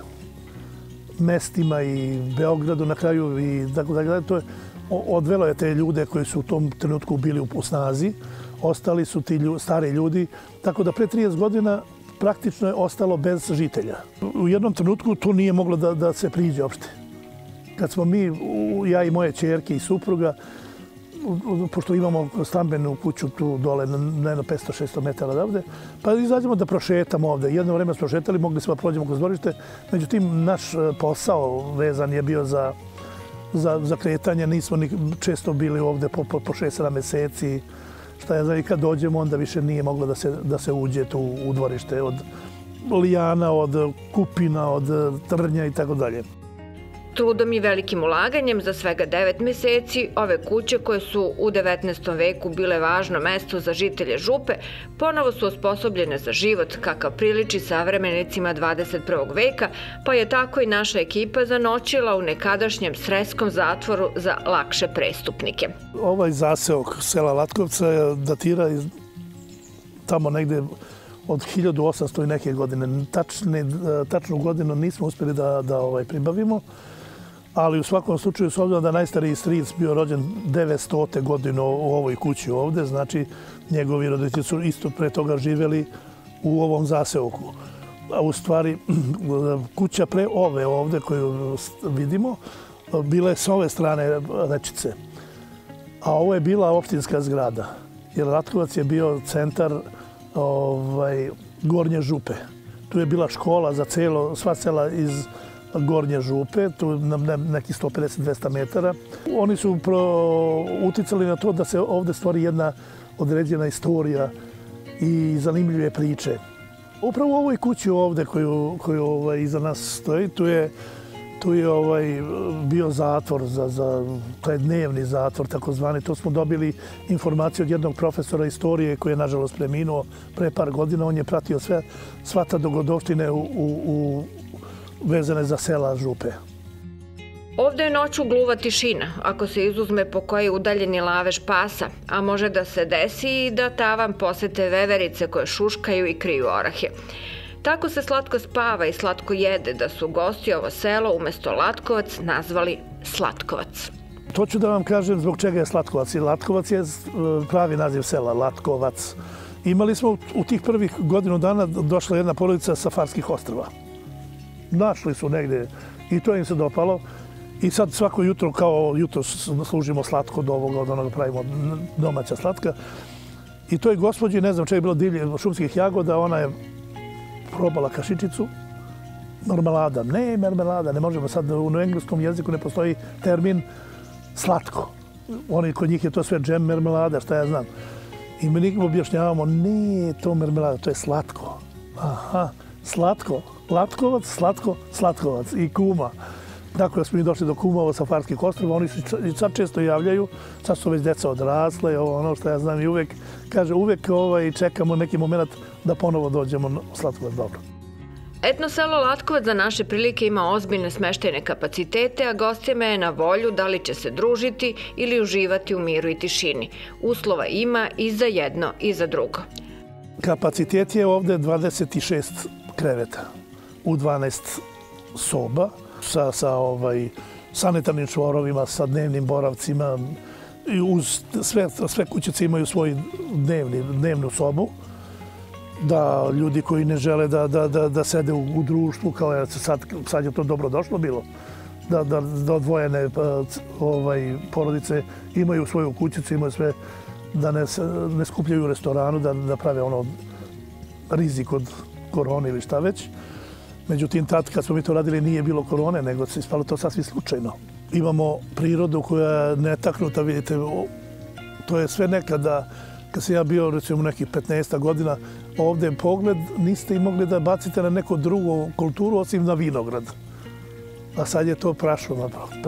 mestima i Beogradu na kraju i tako dalje, to je odvelo je te ljude koji su u tom trenutku bili u snazi, ostali su ti stari ljudi, tako da pre 30 godina praktično je ostalo bez žitelja. U jednom trenutku to nije moglo da se priđe uopšte. Kad smo mi, ja i moje ćerke i supruga, pošto imamo stambenu kuću tu dole, na 500-600 metara odavde, pa izađemo da prošetamo ovde. Jedno vreme smo prošetali, mogli smo da prođemo kroz dvorište, međutim, naš posao vezan je bio za kretanje, nismo često bili ovde po 6-7 meseci. Šta ja znam, i kad dođemo, onda više nije moglo da se uđe tu u dvorište od lijana, od kupina, od trnja i tako dalje. Trudom i velikim ulaganjem za svega 9 mjeseci, ove kuće koje su u 19. veku bile važno mesto za žitelje Župe, ponovo su osposobljene za život kakav priliči savremenicima 21. veka, pa je tako i naša ekipa zanoćila u nekadašnjem Sreskom zatvoru za lakše prestupnike. Ovaj zaseok sela Latkovca datira tamo negde od 1800 i neke godine. Tačnu godinu nismo uspjeli da pribavimo, ali u svakom slučaju, s obzirom da najstariji stric bio rođen 900. godine u ovoj kući ovde, znači njegovi roditelji su isto pre toga živjeli u ovom zaseoku. A u stvari, kuća pre ove ovde koju vidimo, bila je s ove strane Rečice. A ovo je bila opštinska zgrada, jer Latkovac je bio centar Gornje Župe. Tu je bila škola za sva sela iz Gornje Župe, tu na nekih 150-200 metara. Oni su uticali na to da se ovde stvori jedna određena istorija i zanimljive priče. Upravo u ovoj kući ovde koju iza nas stoji, tu je bio zatvor, taj dnevni zatvor takozvani. To smo dobili informaciju od jednog profesora istorije koji je nažalost preminuo pre par godina. On je pratio sva ta dogodovštine vezane za sela Župe. Ovde je noću gluva tišina, ako se izuzme po koji udaljeni lavež pasa, a može da se desi i da tavan posete veverice koje šuškaju i kriju orahe. Tako se slatko spava i slatko jede da su gosti ovo selo umesto Latkovac nazvali Slatkovac. To ću da vam kažem zbog čega je Slatkovac. Latkovac je pravi naziv sela, Latkovac. Imali smo u tih prvih godinu dana došla jedna porodica sa Farskih ostrva. Našli su negde i to im se dopalo. I sad svako jutro, kao jutro služimo slatko od ovoga, od onoga pravimo domaća slatka. I toj gospođi, ne znam čega je bilo divlje šumskih jagoda, ona je probala kašičicu, marmelada. Ne, marmelada, ne možemo sad, u engleskom jeziku ne postoji termin slatko. Oni, kod njih je to sve džem, marmelada, šta ja znam. I mi nikom objašnjavamo, nije to marmelada, to je slatko. Aha, slatko, Latkovac, slatko, Slatkovac i kuma. Tako da smo mi došli do kumova sa Farskih ostrva, oni se sad često javljaju, sad su već deca odrasle, ono što ja znam i uvek, kaže, uvek čekamo neki moment da ponovo dođemo u Slatkovac dobro. Etno selo Latkovac za naše prilike ima ozbiljne smeštajne kapacitete, a gostima je na volju da li će se družiti ili uživati u miru i tišini. Uslova ima i za jedno i za drugo. Kapacitet je ovde 26 kreveta u 12 soba, sa sanitarnim čvorovima, sa dnevnim boravcima. Sve kućice imaju svoju dnevnu sobu, da ljudi koji ne žele da sede u društvu, kao sad je to dobro došlo bilo, da odvojene porodice imaju svoju kućicu, imaju sve, da ne skupljaju u restoranu, da prave rizik od korone ili šta već. Međutim, tad kad smo mi to radili nije bilo korone, nego se ispalo to sasvim slučajno. Imamo prirodu koja je netaknuta, vidite, to je sve nekada, kad sam ja bio recimo nekih 15 godina, ovde pogled niste i mogli da bacite na neku drugu kulturu osim na vinograd. A sad je to prašuma,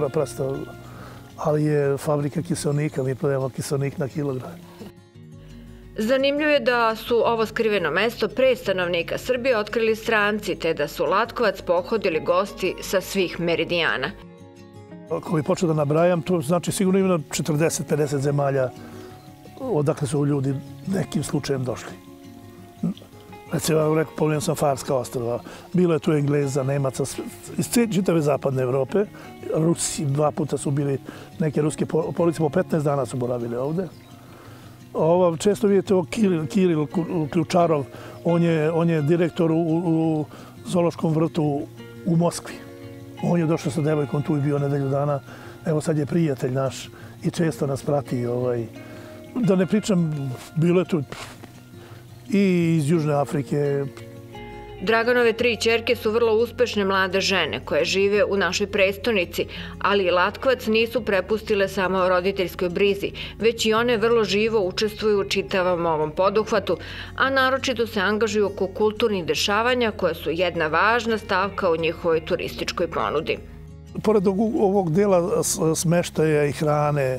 ali je fabrika kiselnika, mi prodajemo kiselnik na kilogram. Zanimljivo je da su ovo skriveno mesto pre stanovnika Srbije otkrili stranci, te da su Latkovac pohodili gosti sa svih meridijana. Ako bi počeo da nabrajam, to znači sigurno ima 40-50 zemalja odakle su ljudi nekim slučajem došli. Recimo, pomenuo sam Farska ostrva. Bilo je tu Engleza, Nemaca, iz čitave zapadne Evrope. Rusi, 2 puta su bili neke ruske porodice, po 15 dana su boravili ovde. Često vidite Kiril Ključarov, on je direktor u zoološkom vrtu u Moskvi. On je došao sa devojkom, tu i bio nedelju dana. Evo sad je prijatelj naš i često nas prati. Da ne pričam, bilo je tu i iz Južne Afrike. Draganove 3 ćerke su vrlo uspešne mlade žene koje žive u našoj prestonici, ali i Latkovac nisu prepustile samo roditeljskoj brizi, već i one vrlo živo učestvuju u čitavom ovom poduhvatu, a naročito se angažuju oko kulturnih dešavanja koja su jedna važna stavka u njihovoj turističkoj ponudi. Pored ovog dela smeštaja i hrane,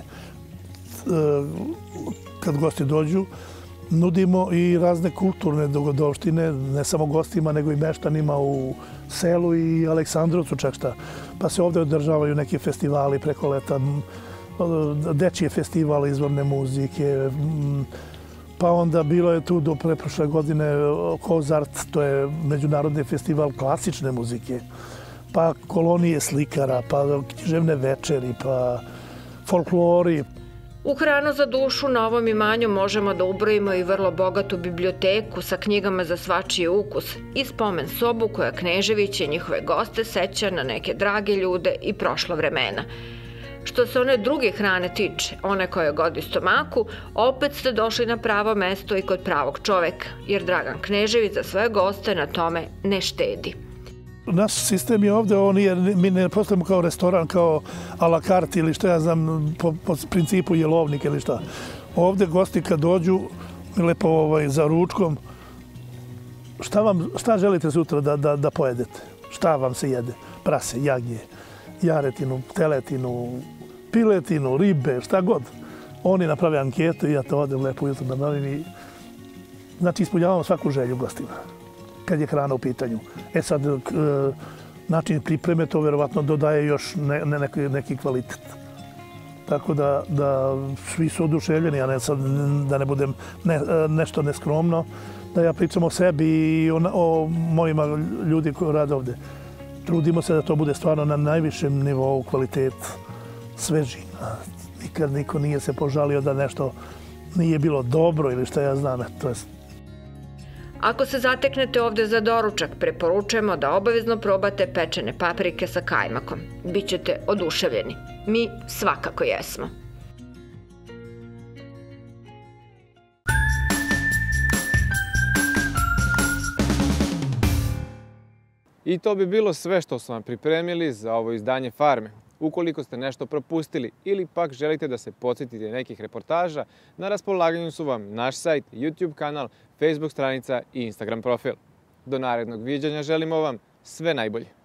kad gosti dođu, nudimo i razne kulturne dogodovštine, ne samo gostima, nego i meštanima u selu i Aleksandrovcu čak šta. Pa se ovde održavaju neki festivali preko leta, dečije festival izvorne muzike, pa onda bilo je tu do preprošle godine Kozart, to je međunarodni festival klasične muzike, pa kolonije slikara, pa književne večeri, pa folklori. U hranu za dušu na ovom imanju možemo da ubrojimo i vrlo bogatu biblioteku sa knjigama za svačiji ukus i spomen sobu koja Knežević i njihove goste seća na neke drage ljude i prošla vremena. Što se one druge hrane tiče, one koje godi stomaku, opet ste došli na pravo mesto i kod pravog čoveka, jer Dragan Knežević za svoje goste na tome ne štedi. Naš sistem je ovde, mi ne postavimo kao restoran, kao a la carte ili što ja znam, po principu jelovnik ili šta. Ovde gosti kad dođu, lepo za ručkom. Šta želite sutra da pojedete? Šta vam se jede? Prase, jagnje, jaretinu, teletinu, piletinu, ribe, šta god. Oni naprave anketu i ja to odem lepo ujutro nabavim i znači ispunjavamo svaku želju gostima kad je hrana u pitanju. Sad, način pripreme to verovatno dodaje još neki kvalitet. Tako da svi su oduševljeni, a ne sad da ne budem nešto neskromno, da ja pričam o sebi i o mojima ljudi koji rade ovde. Trudimo se da to bude stvarno na najvišem nivou kvalitet svežina. Nikad niko nije se požalio da nešto nije bilo dobro ili šta ja znam. Ako se zateknete ovde za doručak, preporučujemo da obavezno probate pečene paprike sa kajmakom. Bićete oduševljeni. Mi svakako jesmo. I to bi bilo sve što smo vam pripremili za ovo izdanje Farme. Ukoliko ste nešto propustili ili pak želite da se podsjetite nekih reportaža, na raspolaganju su vam naš sajt, YouTube kanal, Facebook stranica i Instagram profil. Do narednog viđanja želimo vam sve najbolje.